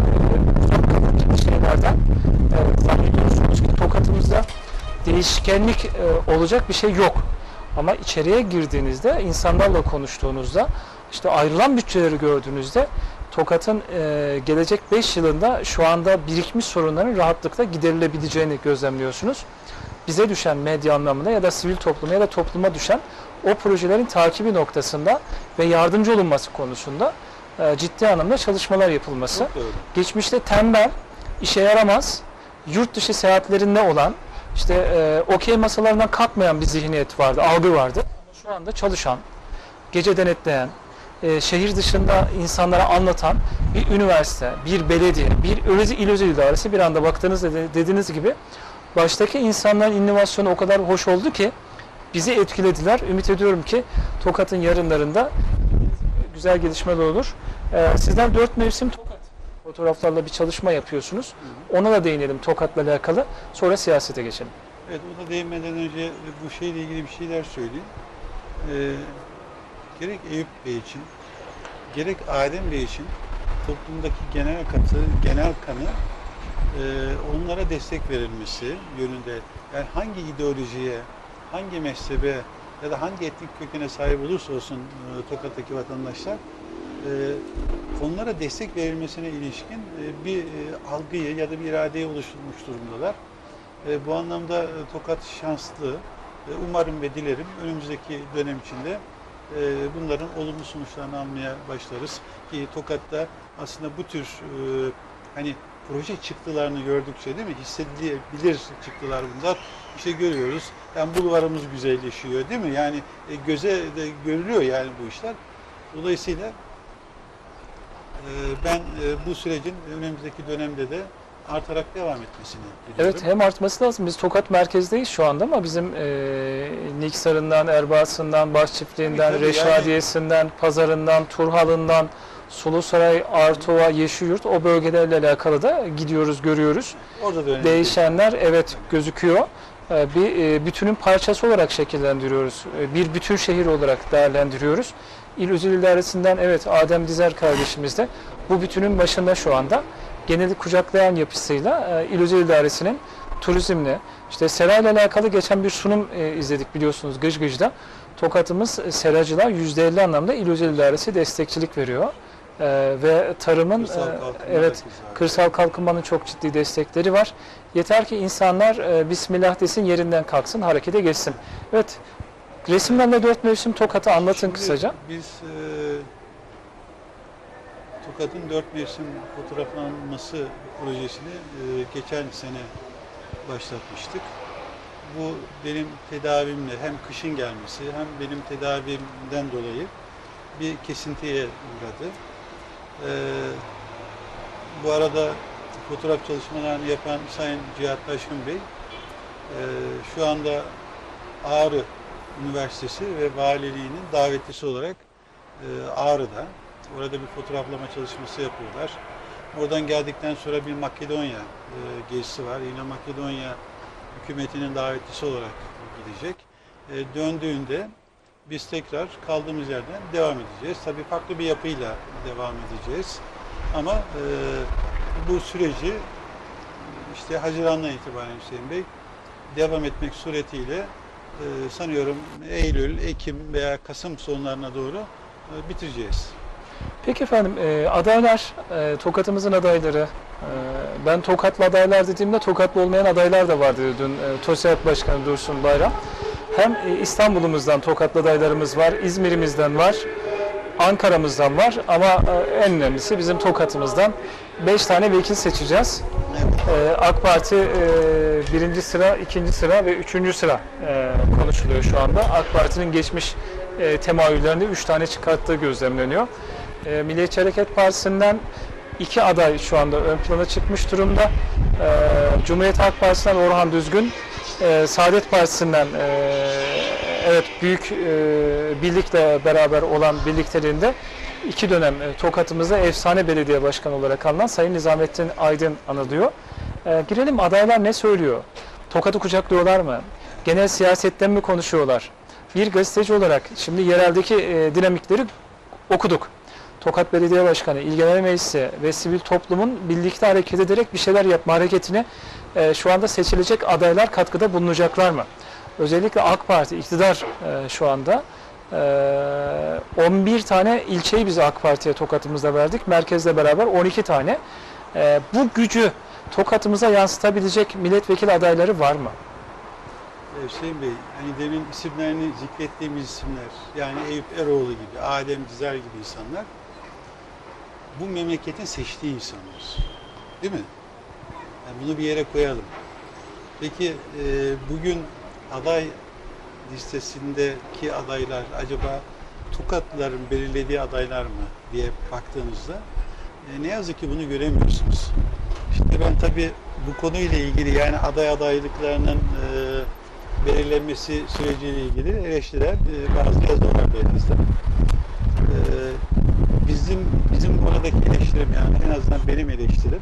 çok şeylerden zannediyorsunuz ki Tokat'ımızda değişkenlik olacak bir şey yok. Ama içeriye girdiğinizde, insanlarla konuştuğunuzda, işte ayrılan bütçeleri gördüğünüzde Tokat'ın gelecek 5 yılında şu anda birikmiş sorunların rahatlıkla giderilebileceğini gözlemliyorsunuz. Bize düşen medya anlamında ya da sivil topluma ya da topluma düşen o projelerin takibi noktasında ve yardımcı olunması konusunda ciddi anlamda çalışmalar yapılması. Çok doğru. Geçmişte tembel, işe yaramaz, yurt dışı seyahatlerinde olan, işte okey masalarından kalkmayan bir zihniyet vardı, algı vardı. Şu anda çalışan, gece denetleyen, şehir dışında insanlara anlatan bir üniversite, bir belediye, bir il özel idaresi bir anda baktığınızda dediğiniz gibi baştaki insanların inovasyonu o kadar hoş oldu ki bizi etkilediler. Ümit ediyorum ki Tokat'ın yarınlarında güzel gelişmeler olur. Sizler 4 mevsim Tokat fotoğraflarla bir çalışma yapıyorsunuz. Ona da değinelim Tokat'la alakalı. Sonra siyasete geçelim. Evet, ona değinmeden önce bu şeyle ilgili bir şeyler söyleyeyim. Gerek Eyüp Bey için, gerek Adem Bey için toplumdaki genel kanı onlara destek verilmesi yönünde. Yani hangi ideolojiye, hangi mezhebe ya da hangi etnik kökene sahip olursa olsun Tokat'taki vatandaşlar onlara destek verilmesine ilişkin bir algıyı ya da bir iradeyi oluşturmuş durumdalar. Bu anlamda Tokat şanslı. Umarım ve dilerim önümüzdeki dönem içinde bunların olumlu sonuçlarını almaya başlarız. Ki Tokat'ta aslında bu tür hani proje çıktılarını gördükçe, değil mi? Hissedilebilir çıktılar bunlar. İşte görüyoruz. Yani bulvarımız güzelleşiyor, değil mi? Yani göze de görülüyor yani bu işler. Dolayısıyla ben bu sürecin önümüzdeki dönemde de artarak devam etmesini diliyorum. Evet, hem artması lazım. Biz Tokat merkezdeyiz şu anda ama bizim Niksar'ından, Erbaa'sından, Bahçıfliğinden, Tabii, Reşadiyesi'nden, Pazar'ından, Turhal'ından, Sulusaray, Artova, Yeşilyurt o bölgelerle alakalı da gidiyoruz, görüyoruz. Orada da önemli. Değişenler evet gözüküyor. Bir bütünün parçası olarak şekillendiriyoruz. Bir bütün şehir olarak değerlendiriyoruz. İl Özel İdaresi'nden evet Adem Dizer kardeşimiz de bu bütünün başında şu anda. Geneli kucaklayan yapısıyla İl Özel İdaresi'nin turizmle, işte sera ile alakalı geçen bir sunum izledik biliyorsunuz Gıcgıc'da. Tokat'ımız seracılığa %50 anlamda İl Özel İdaresi destekçilik veriyor. Ve tarımın evet kırsal kalkınmanın çok ciddi destekleri var. Yeter ki insanlar Bismillah desin, yerinden kalksın, harekete geçsin. Evet, resimlerle 4 mevsim Tokat'ı anlatın Şimdi kısaca. Biz Tokat'ın 4 mevsim fotoğraflanması projesini geçen sene başlatmıştık. Bu benim tedavimle hem kışın gelmesi hem benim tedavimden dolayı bir kesintiye uğradı. Bu arada fotoğraf çalışmalarını yapan Sayın Cihat Taşkın Bey şu anda Ağrı Üniversitesi ve Valiliğinin davetlisi olarak Ağrı'da. Orada bir fotoğraflama çalışması yapıyorlar. Oradan geldikten sonra bir Makedonya gezisi var. Yine Makedonya hükümetinin davetlisi olarak gidecek. Döndüğünde biz tekrar kaldığımız yerden devam edeceğiz. Tabii farklı bir yapıyla devam edeceğiz. Ama bu süreci işte Haziran'dan itibaren Hüseyin Bey devam etmek suretiyle sanıyorum Eylül, Ekim veya Kasım sonlarına doğru bitireceğiz. Peki efendim, adaylar, Tokat'ımızın adayları, ben Tokatlı adaylar dediğimde Tokatlı olmayan adaylar da vardı dün TOSİAD Başkanı Dursun Bayram. Hem İstanbul'umuzdan Tokatlı adaylarımız var, İzmir'imizden var, Ankara'mızdan var ama en önemlisi bizim Tokat'ımızdan 5 tane vekil seçeceğiz. AK Parti birinci sıra, ikinci sıra ve üçüncü sıra konuşuluyor şu anda. AK Parti'nin geçmiş temayüllerinde 3 tane çıkarttığı gözlemleniyor. Milliyetçi Hareket Partisi'nden 2 aday şu anda ön plana çıkmış durumda. Cumhuriyet Halk Partisi'nden Orhan Düzgün, Saadet Partisi'nden evet büyük birlikle beraber olan birlikteliğinde 2 dönem Tokat'ımızda efsane belediye başkanı olarak alınan Sayın Nizamettin Aydın anılıyor. Girelim, adaylar ne söylüyor? Tokat'ı kucaklıyorlar mı? Genel siyasetten mi konuşuyorlar? Bir gazeteci olarak şimdi yereldeki dinamikleri okuduk. Tokat Belediye Başkanı, İl Genel Meclisi ve sivil toplumun birlikte hareket ederek bir şeyler yapma hareketine şu anda seçilecek adaylar katkıda bulunacaklar mı? Özellikle AK Parti iktidar şu anda 11 tane ilçeyi biz AK Parti'ye Tokat'ımızda verdik. Merkezle beraber 12 tane. Bu gücü Tokat'ımıza yansıtabilecek milletvekili adayları var mı? Hüseyin Bey, hani demin isimlerini zikrettiğimiz isimler, yani Eyüp Eroğlu gibi, Adem Dizer gibi insanlar, bu memleketin seçtiği insanlar. Değil mi? Yani bunu bir yere koyalım. Peki bugün aday listesindeki adaylar acaba Tokatlıların belirlediği adaylar mı diye baktığınızda ne yazık ki bunu göremiyorsunuz. Şimdi ben tabii bu konuyla ilgili, yani aday adaylıklarının belirlenmesi süreciyle ilgili eleştirel bazı yazılar da yazdım. Bizim oradaki eleştirim, yani en azından benim eleştirim,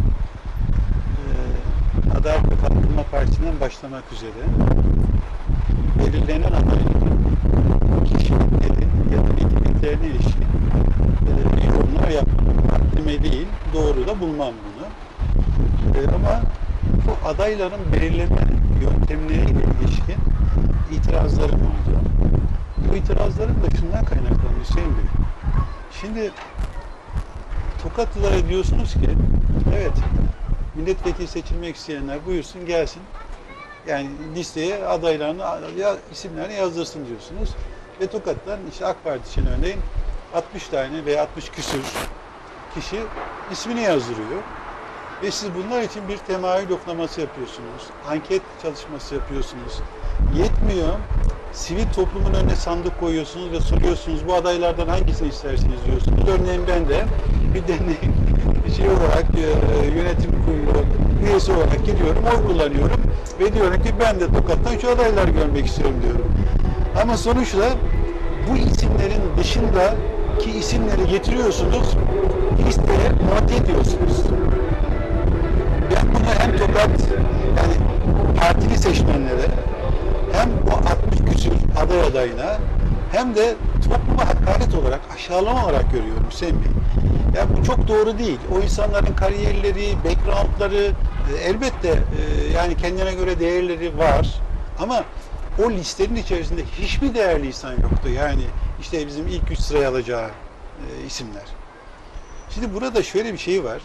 Adalet ve Kalkınma Partisi'nden başlamak üzere belirlenen adayların kişiliklerin ya da vekilliklerine ilişkin yorumlar yapmam değil, doğru da bulmam bunu. Ama bu adayların belirleme yöntemleriyle ilişkin itirazlarım oldu. Bu itirazlarım da şundan kaynaklanıyor Hüseyin Bey. Şimdi Tokatlılara diyorsunuz ki, evet, milletvekili seçilmek isteyenler buyursun gelsin. Yani listeye adaylarını, isimlerini yazdırsın diyorsunuz. Ve Tokatlıların işte AK Parti için örneğin 60 tane veya 60 küsür kişi ismini yazdırıyor. Ve siz bunlar için bir temayül yoklaması yapıyorsunuz. Anket çalışması yapıyorsunuz. Yetmiyor. Sivil toplumun önüne sandık koyuyorsunuz ve soruyorsunuz, bu adaylardan hangisini istersiniz diyorsunuz. Örneğin ben de bir derneğin olarak yönetim kurulu üyesi olarak gidiyorum, oy kullanıyorum ve diyorum ki ben de Tokat'tan şu adaylar görmek istiyorum diyorum. Ama sonuçta bu isimlerin dışındaki isimleri getiriyorsunuz, listeye monte ediyorsunuz. Ben bunu hem Tokat, yani partili seçmenlere, hem bu 60 küsur aday adayına, hem de topluma hakaret olarak, aşağılama olarak görüyorum Hüseyin Bey. Yani bu çok doğru değil. O insanların kariyerleri, backgroundları elbette yani kendine göre değerleri var. Ama o listenin içerisinde hiçbir değerli insan yoktu. Yani işte bizim ilk 3 sıraya alacağı isimler. Şimdi burada şöyle bir şey var.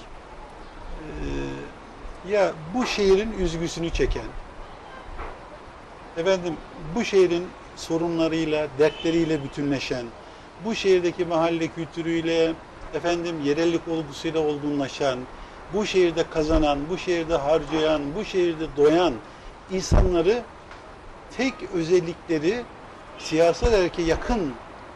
Ya bu şehrin üzgüsünü çeken, efendim bu şehrin sorunlarıyla, dertleriyle bütünleşen, bu şehirdeki mahalle kültürüyle, efendim yerellik olgusuyla olgunlaşan, bu şehirde kazanan, bu şehirde harcayan, bu şehirde doyan insanları, tek özellikleri siyasal erke yakın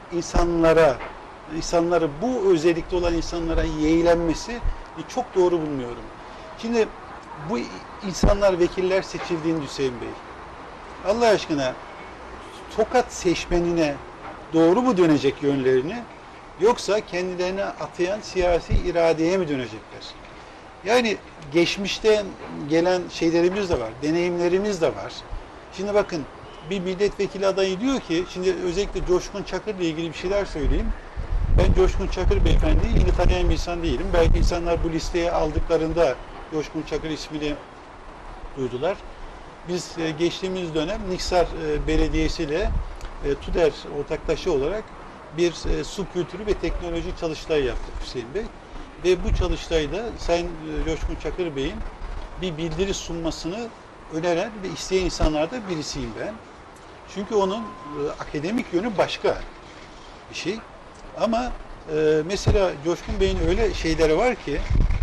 insanları bu özellikte olan insanlara yeğlenmesi çok doğru bulmuyorum. Şimdi bu insanlar, vekiller seçildiğinde Hüseyin Bey, Allah aşkına Tokat seçmenine doğru mu dönecek yönlerini, yoksa kendilerine atayan siyasi iradeye mi dönecekler? Yani geçmişten gelen şeylerimiz de var, deneyimlerimiz de var. Şimdi bakın, bir milletvekili adayı diyor ki, şimdi özellikle Coşkun Çakır'la ilgili bir şeyler söyleyeyim. Ben Coşkun Çakır beyefendiyi iyi tanıyan bir insan değilim. Belki insanlar bu listeye aldıklarında Coşkun Çakır ismini duydular. Biz geçtiğimiz dönem Niksar Belediyesi ile TÜDER ortaklaşa olarak bir su kültürü ve teknoloji çalıştayı yaptık Hüseyin Bey. Ve bu çalıştayda Sayın Coşkun Çakır Bey'in bir bildiri sunmasını öneren ve isteyen insanlardan birisiyim ben. Çünkü onun akademik yönü başka bir şey. Ama mesela Coşkun Bey'in öyle şeyleri var ki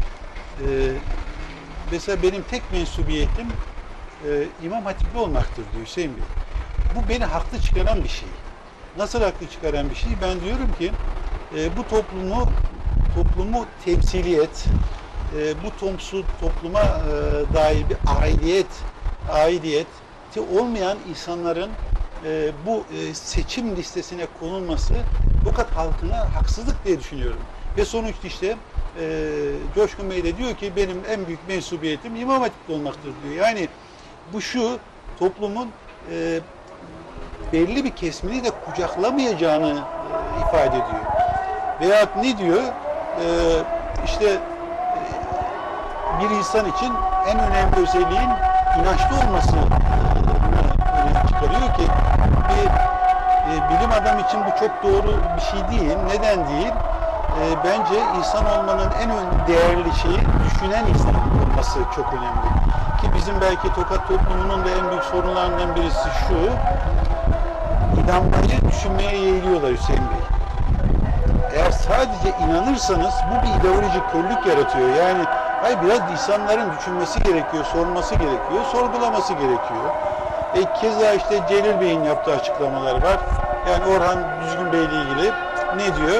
mesela benim tek mensubiyetim İmam Hatipli olmaktır diyor Hüseyin Bey. Bu beni haklı çıkaran bir şey. Nasıl haklı çıkaran bir şey? Ben diyorum ki bu toplumu temsiliyet, bu topluma dair bir aidiyeti olmayan insanların bu seçim listesine konulması Tokat halkına haksızlık diye düşünüyorum. Ve sonuçta işte Coşkun Bey de diyor ki benim en büyük mensubiyetim İmam Hatip'te olmaktır diyor. Yani bu şu toplumun belli bir kesimini de kucaklamayacağını ifade ediyor. Veyahut ne diyor? İşte bir insan için en önemli özelliğin inançlı olması öne çıkarıyor ki bir bilim adamı için bu çok doğru bir şey değil. Neden değil? Bence insan olmanın en değerli şeyi düşünen insan olması çok önemli. Ki bizim belki Tokat toplumunun da en büyük sorunlarından birisi şu, inanmayı düşünmeye yeğliyorlar Hüseyin Bey. Eğer sadece inanırsanız bu bir ideolojik körlük yaratıyor. Yani hayır, biraz insanların düşünmesi gerekiyor, sorması gerekiyor, sorgulaması gerekiyor. Keza işte Celil Bey'in yaptığı açıklamalar var. Yani Orhan Düzgün Bey'le ilgili ne diyor?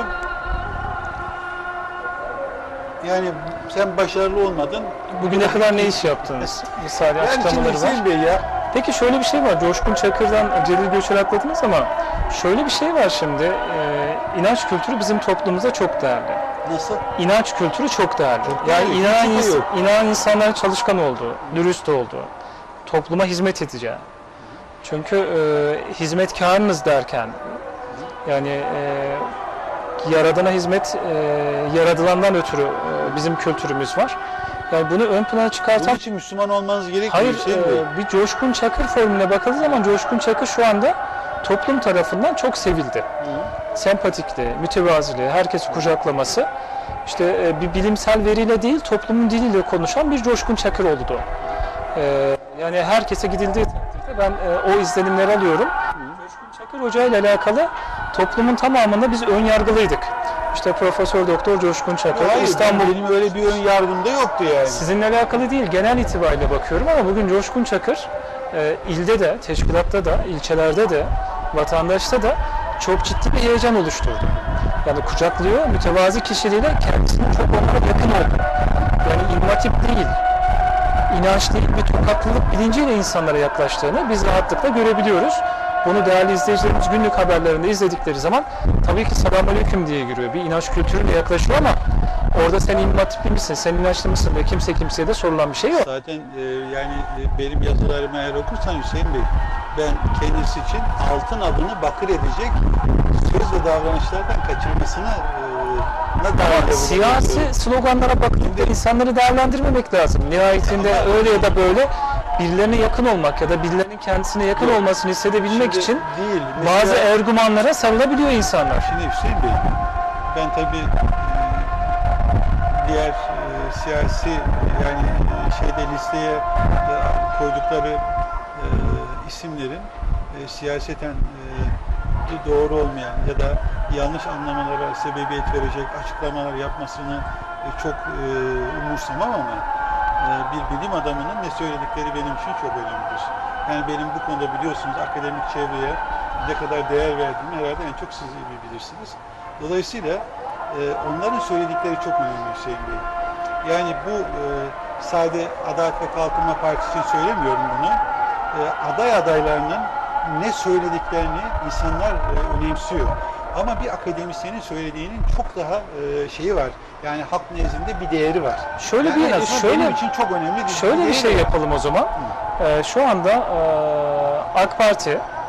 Yani sen başarılı olmadın. Bugüne kadar ne iş yaptınız? Misali Yani açıklamaları var. Hüseyin Bey ya. Peki şöyle bir şey var. Coşkun Çakır'dan Celil Göçer atladınız ama şöyle bir şey var şimdi. İnanç kültürü bizim toplumumuzda çok değerli. Nasıl? İnanç kültürü çok değerli. Yani inanan insanların çalışkan olduğu, dürüst olduğu, topluma hizmet edeceği. Çünkü hizmetkarınız derken yani yaradana hizmet, yaradılandan ötürü bizim kültürümüz var. Yani bunu ön plana çıkartan... Bunun için Müslüman olmanız gerekmiyor Hayır, Hüseyin Bey. bir Coşkun Çakır formüle bakıldığı zaman Coşkun Çakır şu anda toplum tarafından çok sevildi. Sempatikli, mütevazili, herkesi kucaklaması, işte bir bilimsel veriyle değil, toplumun diliyle konuşan bir Coşkun Çakır oldu. Yani herkese gidildiği takdirde ben o izlenimleri alıyorum. Coşkun Çakır Hoca ile alakalı toplumun tamamında biz ön yargılıydık. İşte Profesör Doktor Coşkun Çakır, Hayır, İstanbul... benim öyle bir ön yargım da yoktu yani. Sizinle alakalı değil, genel itibariyle bakıyorum ama bugün Coşkun Çakır ilde de, teşkilatta da, ilçelerde de, vatandaşta da çok ciddi bir heyecan oluşturdu. Yani kucaklıyor, mütevazi kişiliğiyle kendisine çok onlara yakın oldu. Yani İmam Hatip değil, inanç değil, bir tokatlılık bilinciyle insanlara yaklaştığını biz rahatlıkla görebiliyoruz. Bunu değerli izleyicilerimiz günlük haberlerinde izledikleri zaman tabii ki selamünaleyküm diye giriyor. Bir inanç kültürüyle yaklaşıyor ama orada sen İmam Hatipli misin, sen inançlı mısın diye kimseye de sorulan bir şey yok. Zaten yani benim yazılarımı eğer okursan Hüseyin Bey, ben kendisi için altın adını bakır edecek söz ve davranışlardan kaçırmasına siyasi sloganlara bakıp da insanları değerlendirmemek lazım. Nihayetinde öyle ya da böyle birilerine yakın olmak ya da birilerinin kendisine yakın olmasını hissedebilmek Şimdi için değil, bazı ergümanlara sarılabiliyor insanlar. Şimdi Hüseyin Bey, ben tabii diğer siyasi yani listeye koydukları isimlerin siyaseten doğru olmayan ya da yanlış anlamalara sebebiyet verecek açıklamalar yapmasını çok umursamam ama bir bilim adamının ne söyledikleri benim için çok önemlidir. Yani benim bu konuda biliyorsunuz akademik çevreye ne kadar değer verdiğimi herhalde en çok siz bilirsiniz. Dolayısıyla onların söyledikleri çok önemli Hüseyin Bey. Yani bu sadece Adalet ve Kalkınma Partisi için söylemiyorum bunu. Aday adaylarının ne söylediklerini insanlar önemsiyor. Ama bir akademisyenin söylediğinin çok daha şeyi var. Yani halk nezdinde bir değeri var. Şöyle yani benim için çok önemli. Şöyle bir şey yapalım o zaman. Şu anda AK Parti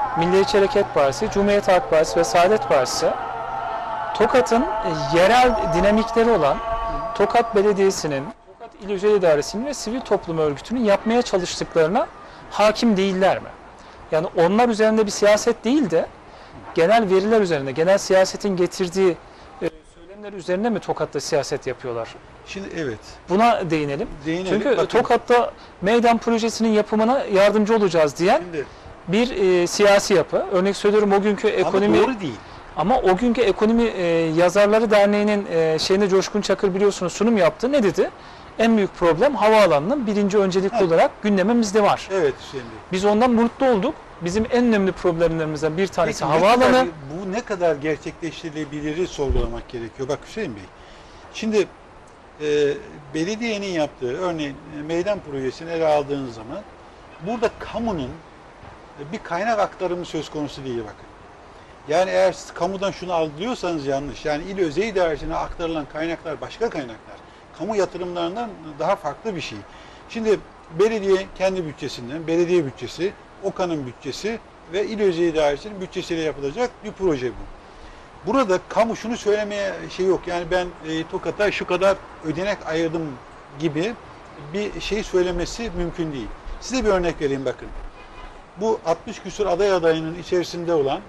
Milliyetçi Hareket Partisi, Cumhuriyet Halk Partisi ve Saadet Partisi Tokat'ın yerel dinamikleri olan Tokat Belediyesi'nin, Tokat İl Özel İdaresi'nin ve sivil toplum örgütünün yapmaya çalıştıklarına hakim değiller mi? Yani onlar üzerinde bir siyaset değil de genel veriler üzerinde, genel siyasetin getirdiği söylemler üzerine mi Tokat'ta siyaset yapıyorlar? Şimdi evet. Buna değinelim. Çünkü Bakın, Tokat'ta meydan projesinin yapımına yardımcı olacağız diyen şimdi, bir siyasi yapı. Örnek söylüyorum o günkü ekonomi... ama doğru değil. Ama o günkü Ekonomi Yazarları Derneği'nin şeyinde Coşkun Çakır biliyorsunuz sunum yaptı. Ne dedi? En büyük problem havaalanının birinci öncelikli olarak gündemimizde var. Evet Hüseyin Bey. Biz ondan mutlu olduk. Bizim en önemli problemlerimizden bir tanesi Peki, havaalanı. bu ne kadar gerçekleştirilebiliri sorgulamak gerekiyor. Bak Hüseyin Bey, şimdi belediyenin yaptığı örneğin meydan projesini ele aldığınız zaman burada kamunun bir kaynak aktarımı söz konusu değil bakın. Yani eğer siz kamudan şunu algılıyorsanız yanlış. Yani il özel idaresine aktarılan kaynaklar başka kaynaklar. Kamu yatırımlarından daha farklı bir şey. Şimdi belediye kendi bütçesinden, belediye bütçesi, OKA'nın bütçesi ve il özel idaresinin bütçesiyle yapılacak bir proje bu. Burada kamu şunu söylemeye şey yok. Yani ben Tokat'a şu kadar ödenek ayırdım gibi bir şey söylemesi mümkün değil. Size bir örnek vereyim bakın. Bu 60 küsur aday adayının içerisinde olan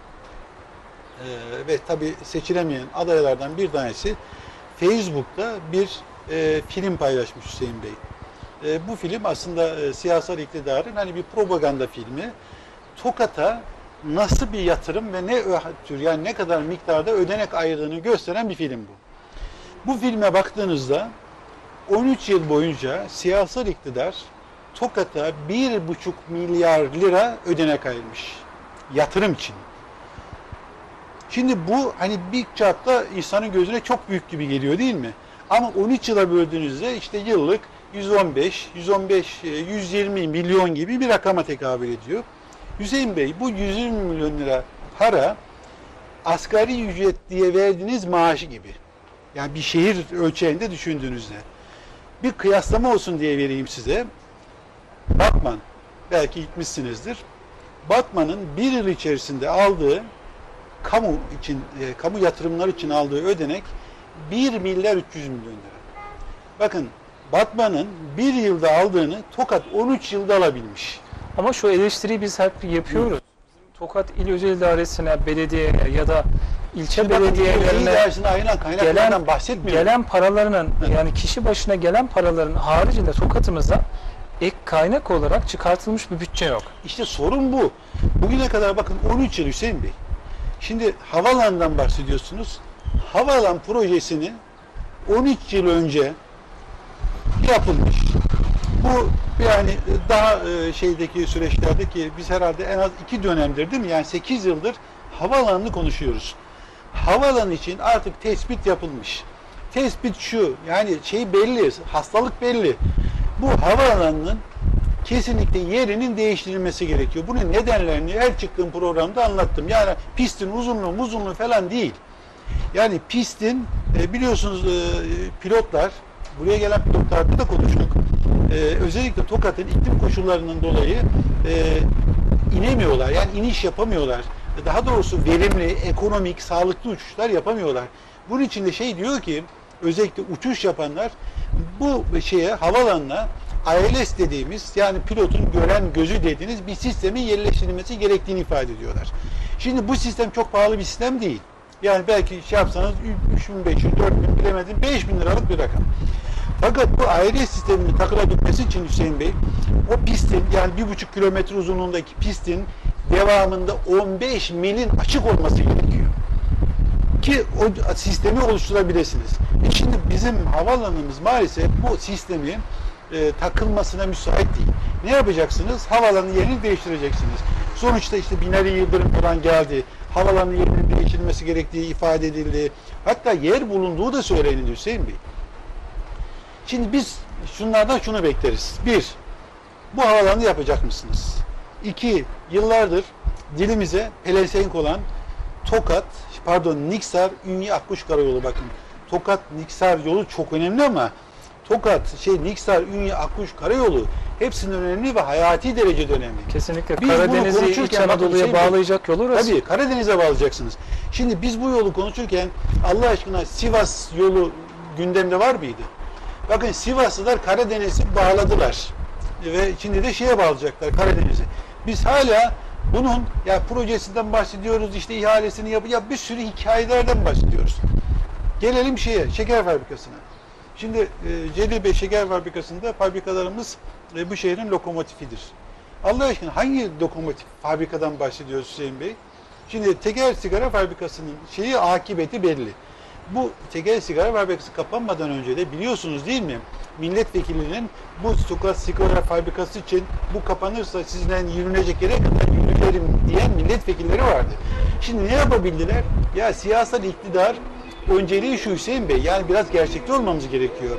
ve tabii seçilemeyen adaylardan bir tanesi Facebook'ta bir film paylaşmış Hüseyin Bey. Bu film aslında siyasal iktidarın hani bir propaganda filmi. Tokat'a nasıl bir yatırım ve ne tür yani ne kadar miktarda ödenek ayırdığını gösteren bir film bu. Bu filme baktığınızda 13 yıl boyunca siyasal iktidar Tokat'a 1,5 milyar lira ödenek ayırmış. Yatırım için. Şimdi bu hani bir çapta insanın gözüne çok büyük gibi geliyor değil mi? Ama 13 yıla böldüğünüzde işte yıllık 120 milyon gibi bir rakama tekabül ediyor. Hüseyin Bey bu 120 milyon lira para asgari ücret diye verdiğiniz maaşı gibi. Yani bir şehir ölçeğinde düşündüğünüzde. Bir kıyaslama olsun diye vereyim size. Batman, belki gitmişsinizdir. Batman'ın bir yıl içerisinde aldığı kamu için, kamu yatırımları için aldığı ödenek 1 milyar 300 milyon lira. Bakın Batman'ın bir yılda aldığını Tokat 13 yılda alabilmiş. Ama şu eleştiriyi biz hep yapıyoruz. Bizim Tokat İl Özel İdaresi'ne, belediyeye ya da ilçe belediyelerine gelen paralarının yani kişi başına gelen paraların haricinde Tokat'ımıza ek kaynak olarak çıkartılmış bir bütçe yok. İşte sorun bu. Bugüne kadar bakın 13 yıl Hüseyin Bey. Şimdi havaalanından bahsediyorsunuz. Havaalan projesini 13 yıl önce yapılmış. Bu yani daha şeydeki süreçlerde ki biz herhalde en az 2 dönemdir değil mi? Yani 8 yıldır havaalanını konuşuyoruz. Havaalanı için artık tespit yapılmış. Tespit şu, yani şey belli, hastalık belli. Bu havaalanının kesinlikle yerinin değiştirilmesi gerekiyor. Bunun nedenlerini her çıktığım programda anlattım. Yani pistin uzunluğu falan değil. Yani pistin biliyorsunuz pilotlar, buraya gelen pilotlarla da konuştuk. Özellikle Tokat'ın iklim koşullarının dolayı inemiyorlar. Yani iniş yapamıyorlar. Daha doğrusu verimli, ekonomik, sağlıklı uçuşlar yapamıyorlar. Bunun için de şey diyor ki özellikle uçuş yapanlar bu havaalanına ILS dediğimiz yani pilotun gören gözü dediğiniz bir sistemin yerleştirilmesi gerektiğini ifade ediyorlar. Şimdi bu sistem çok pahalı bir sistem değil. Yani belki şey yapsanız 3.500, 4.000 bilemedim 5.000 liralık bir rakam. Fakat bu ILS sisteminin takılabilmesi için Hüseyin Bey o pistin yani 1,5 kilometre uzunluğundaki pistin devamında 15 milin açık olması gerekiyor. Ki o sistemi oluşturabilirsiniz. Şimdi bizim havaalanımız maalesef bu sistemin takılmasına müsait değil. Ne yapacaksınız? Havaalanı yerini değiştireceksiniz. Sonuçta işte Binali Yıldırım falan geldi. Havaalanı yerinin değiştirilmesi gerektiği ifade edildi. Hatta yer bulunduğu da söylenildi Hüseyin Bey. Şimdi biz şunlardan şunu bekleriz. 1. Bu havaalanı yapacak mısınız? 2. Yıllardır dilimize pelesenk olan Niksar Ünye Akkuş Karayolu bakın. Tokat Niksar yolu çok önemli ama Tokat, Niksar, Ünye, Akkuş, Karayolu hepsinin önemli ve hayati derecede önemli. Kesinlikle. Biz bunu Karadeniz'i konuşurken İç bakın Anadolu'ya Hüseyin Bey, bağlayacak yol orası. Tabii Karadeniz'e bağlayacaksınız. Şimdi biz bu yolu konuşurken Allah aşkına Sivas yolu gündemde var mıydı? Bakın Sivaslılar Karadeniz'i bağladılar. Ve şimdi de şeye bağlayacaklar, Karadeniz'i. Biz hala bunun projesinden bahsediyoruz, işte ihalesini bir sürü hikayelerden bahsediyoruz. Gelelim şeker fabrikasına. Şimdi Celil Bey Şeker Fabrikası'nda fabrikalarımız bu şehrin lokomotifidir. Allah aşkına hangi lokomotif fabrikadan bahsediyoruz Hüseyin Bey? Şimdi tekel sigara fabrikasının akıbeti belli. Bu tekel sigara fabrikası kapanmadan önce de biliyorsunuz değil mi? Milletvekilinin bu Tokat sigara fabrikası için bu kapanırsa sizinle yürünecek yere kadar yürüyelim diyen milletvekilleri vardı. Şimdi ne yapabildiler? Ya siyasal iktidar önceliği şu Hüseyin Bey, yani biraz gerçekçi olmamız gerekiyor.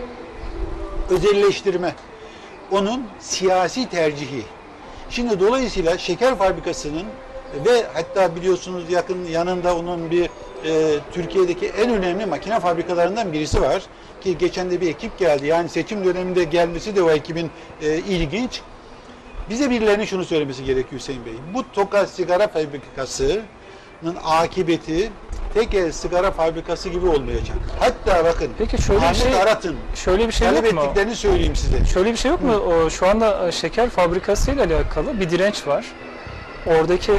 Özelleştirme. Onun siyasi tercihi. Şimdi dolayısıyla şeker fabrikasının ve hatta biliyorsunuz yakın yanında onun bir Türkiye'deki en önemli makine fabrikalarından birisi var. Ki geçen de bir ekip geldi. Yani seçim döneminde gelmesi de o ekibin ilginç. Bize birilerinin şunu söylemesi gerekiyor Hüseyin Bey. Bu Tokat Sigara Fabrikası'nın akıbeti tekel sigara fabrikası gibi olmayacak. Hatta bakın Peki şöyle Ahmet bir şey, Arat'ın şöyle bir şey talep yok mu? ettiklerini söyleyeyim size. Şöyle bir şey yok mu? Şu anda şeker fabrikasıyla alakalı bir direnç var. Oradaki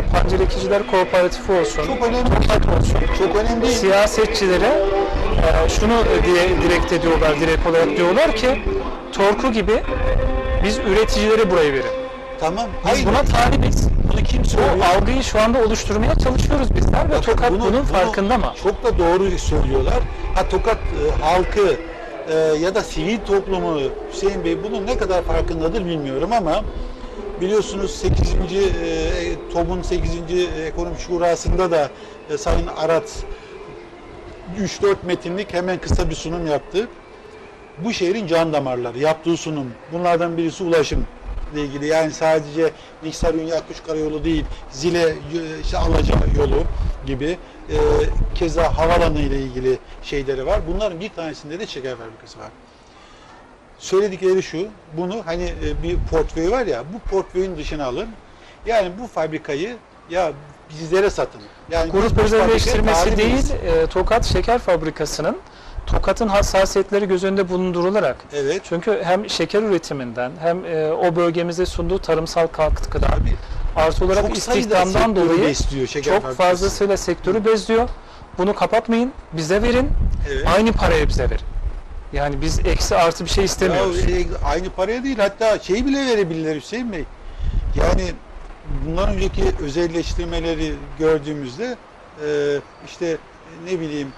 pancar kooperatifi olsun, Çok önemli. Tokat olsun, Çok önemli değil. siyasetçilere şunu direkt ediyorlar, direkt olarak diyorlar ki Torku gibi biz üreticileri buraya verin. Tamam. Biz buna talibiz. Bunu kim söylüyor? O algıyı şu anda oluşturmaya çalışıyoruz bizler ve Tokat bunun farkında mı? Çok da doğru söylüyorlar. Tokat halkı ya da sivil toplumu Hüseyin Bey bunun ne kadar farkındadır bilmiyorum ama biliyorsunuz 8. TOB'un 8. Ekonomi Şurası'nda da Sayın Arat 3-4 metinlik hemen kısa bir sunum yaptı. Bu şehrin can damarları, yaptığı sunum. Bunlardan birisi ulaşım ile ilgili. Yani sadece Niksar Ünye Akkuş Karayolu değil, Zile Alaca yolu gibi keza havalanı ile ilgili şeyleri var. Bunların bir tanesinde de şeker fabrikası var. Söyledikleri şu, bunu bir portföy var ya, bu portföyün dışına alın. Yani bu fabrikayı bizlere satın. Yani Grup özelleştirmesi değil, Tokat Şeker Fabrikası'nın Tokat'ın hassasiyetleri göz önünde bulundurularak. Evet. Çünkü hem şeker üretiminden hem o bölgemize sunduğu tarımsal katkıdan artı olarak çok istihdamdan dolayı besliyor şeker çok fabrikası. fazlasıyla sektörü bezliyor. Bunu kapatmayın, bize verin, Evet. aynı paraya bize verin. Yani biz eksi artı bir şey istemiyoruz. Aynı paraya değil, hatta bile verebilirler Hüseyin Bey. Yani bundan önceki özelleştirmeleri gördüğümüzde işte ne bileyim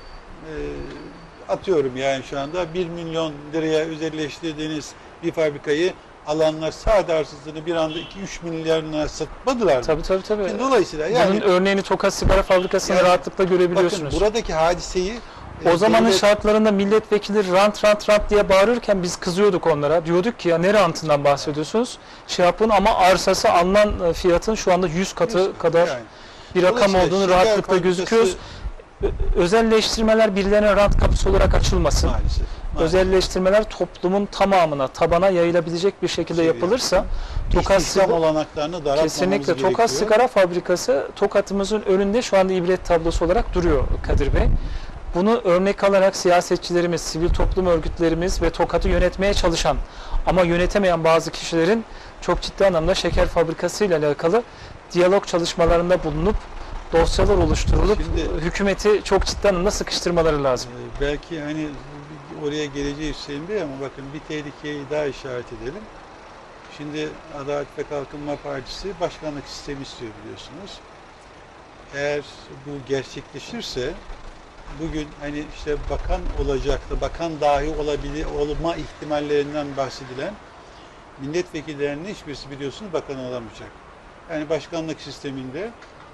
atıyorum yani şu anda 1 milyon liraya özelleştirdiğiniz bir fabrikayı alanlar sade arsasını bir anda 2-3 milyarına satmadılar. Tabii. Yani dolayısıyla yani bunun örneğini Tokat Sigara Fabrikası'nda yani, rahatlıkla görebiliyorsunuz. bakın buradaki hadiseyi o zamanın şartlarında milletvekili rant diye bağırırken biz kızıyorduk onlara. Diyorduk ki ya ne rantından bahsediyorsunuz? Yapın ama arsası alınan fiyatın şu anda 100 katı kadar yani, bir rakam olduğunu rahatlıkla gözüküyoruz. Özelleştirmeler birilerine rant kapısı olarak açılmasın. Maalesef. Özelleştirmeler toplumun tamamına, tabana yayılabilecek bir şekilde yapılırsa Tokat İstihdam olanaklarını daraltmamamız kesinlikle gerekiyor. Tokat Sigara Fabrikası Tokat'ımızın önünde şu anda ibret tablosu olarak duruyor Kadir Bey. Bunu örnek alarak siyasetçilerimiz, sivil toplum örgütlerimiz ve Tokat'ı yönetmeye çalışan ama yönetemeyen bazı kişilerin çok ciddi anlamda şeker fabrikası ile alakalı diyalog çalışmalarında bulunup dosyalar oluşturulup hükümeti çok ciddi anlamda sıkıştırmaları lazım. Belki oraya geleceğiz Hüseyin Bey ama bakın bir tehlikeyi daha işaret edelim. Şimdi Adalet ve Kalkınma Partisi başkanlık sistemi istiyor biliyorsunuz. Eğer bu gerçekleşirse bugün işte bakan olacaktı, bakan dahi olma ihtimallerinden bahsedilen milletvekillerinin hiçbirisi biliyorsunuz bakan olamayacak. Yani başkanlık sisteminde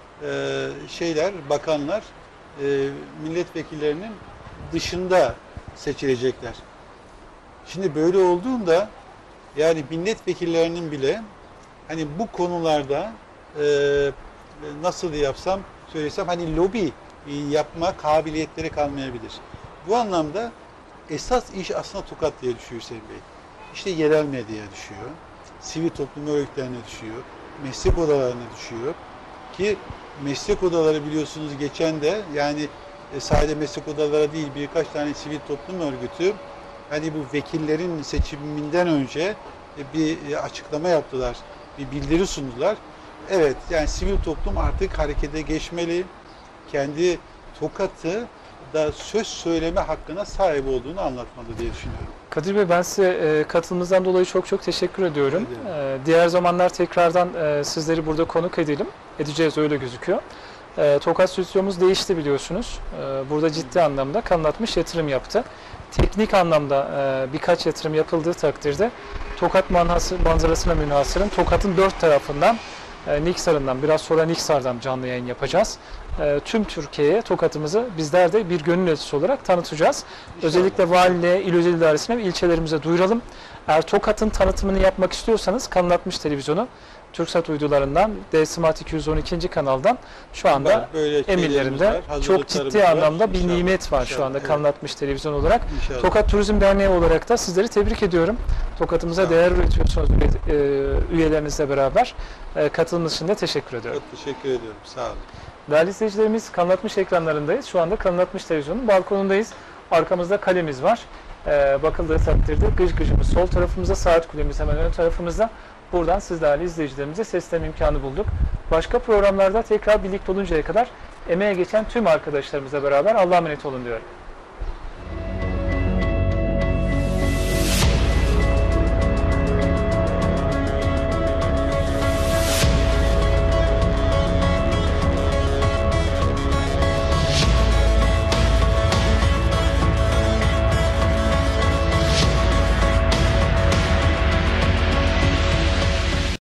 bakanlar milletvekillerinin dışında seçilecekler. Şimdi böyle olduğunda yani milletvekillerinin bile bu konularda nasıl söylesem lobi yapma kabiliyetleri kalmayabilir. Bu anlamda esas iş aslında Tokatlı'ya düşüyor Hüseyin Bey. İşte yerel medyaya düşüyor, sivil toplum örgütlerine düşüyor, meslek odalarına düşüyor ki meslek odaları biliyorsunuz geçen de yani sadece meslek odaları değil birkaç tane sivil toplum örgütü hani bu vekillerin seçiminden önce bir açıklama yaptılar, bir bildiri sundular. Evet yani sivil toplum artık harekete geçmeli, kendi Tokat'ı da söz söyleme hakkına sahip olduğunu anlatmalı diye düşünüyorum. Kadir Bey ben size katılımınızdan dolayı çok çok teşekkür ediyorum. Ederim. Diğer zamanlar tekrardan sizleri burada konuk edeceğiz öyle gözüküyor. Tokat stüdyomuz değişti biliyorsunuz. Burada ciddi anlamda kanatmış yatırım yaptı. Teknik anlamda birkaç yatırım yapıldığı takdirde Tokat manzarasına münhasırın Tokat'ın dört tarafından Niksar'ından biraz sonra Niksar'dan canlı yayın yapacağız. Tüm Türkiye'ye Tokat'ımızı bizler de bir gönül elçisi olarak tanıtacağız. İnşallah. Özellikle valiliğe, il özel idaresine ve ilçelerimize duyuralım. Eğer Tokat'ın tanıtımını yapmak istiyorsanız Kanal 60 televizyonu Türksat uydularından D-Smart 212. kanaldan şu anda Böyle emirlerinde var, çok hazırlıklarımız ciddi var. anlamda bir İnşallah, nimet var şu inşallah, anda evet. Kanal 60 televizyon olarak. İnşallah. Tokat Turizm Derneği olarak da sizleri tebrik ediyorum. Tokat'ımıza Sağ olun. değer üretiyorsunuz üyelerinizle beraber. Katılımınız için de teşekkür ediyorum. Çok teşekkür ediyorum. Sağ olun. Değerli izleyicilerimiz Kanal 60 ekranlarındayız. Şu anda Kanal 60 televizyonun balkonundayız. Arkamızda kalemiz var. Bakıldığı takdirde gıç gıcımız sol tarafımızda, saat kulemiz hemen ön tarafımızda. Buradan siz değerli izleyicilerimize seslenme imkanı bulduk. Başka programlarda tekrar birlikte oluncaya kadar emeğe geçen tüm arkadaşlarımızla beraber Allah'a emanet olun diyorum.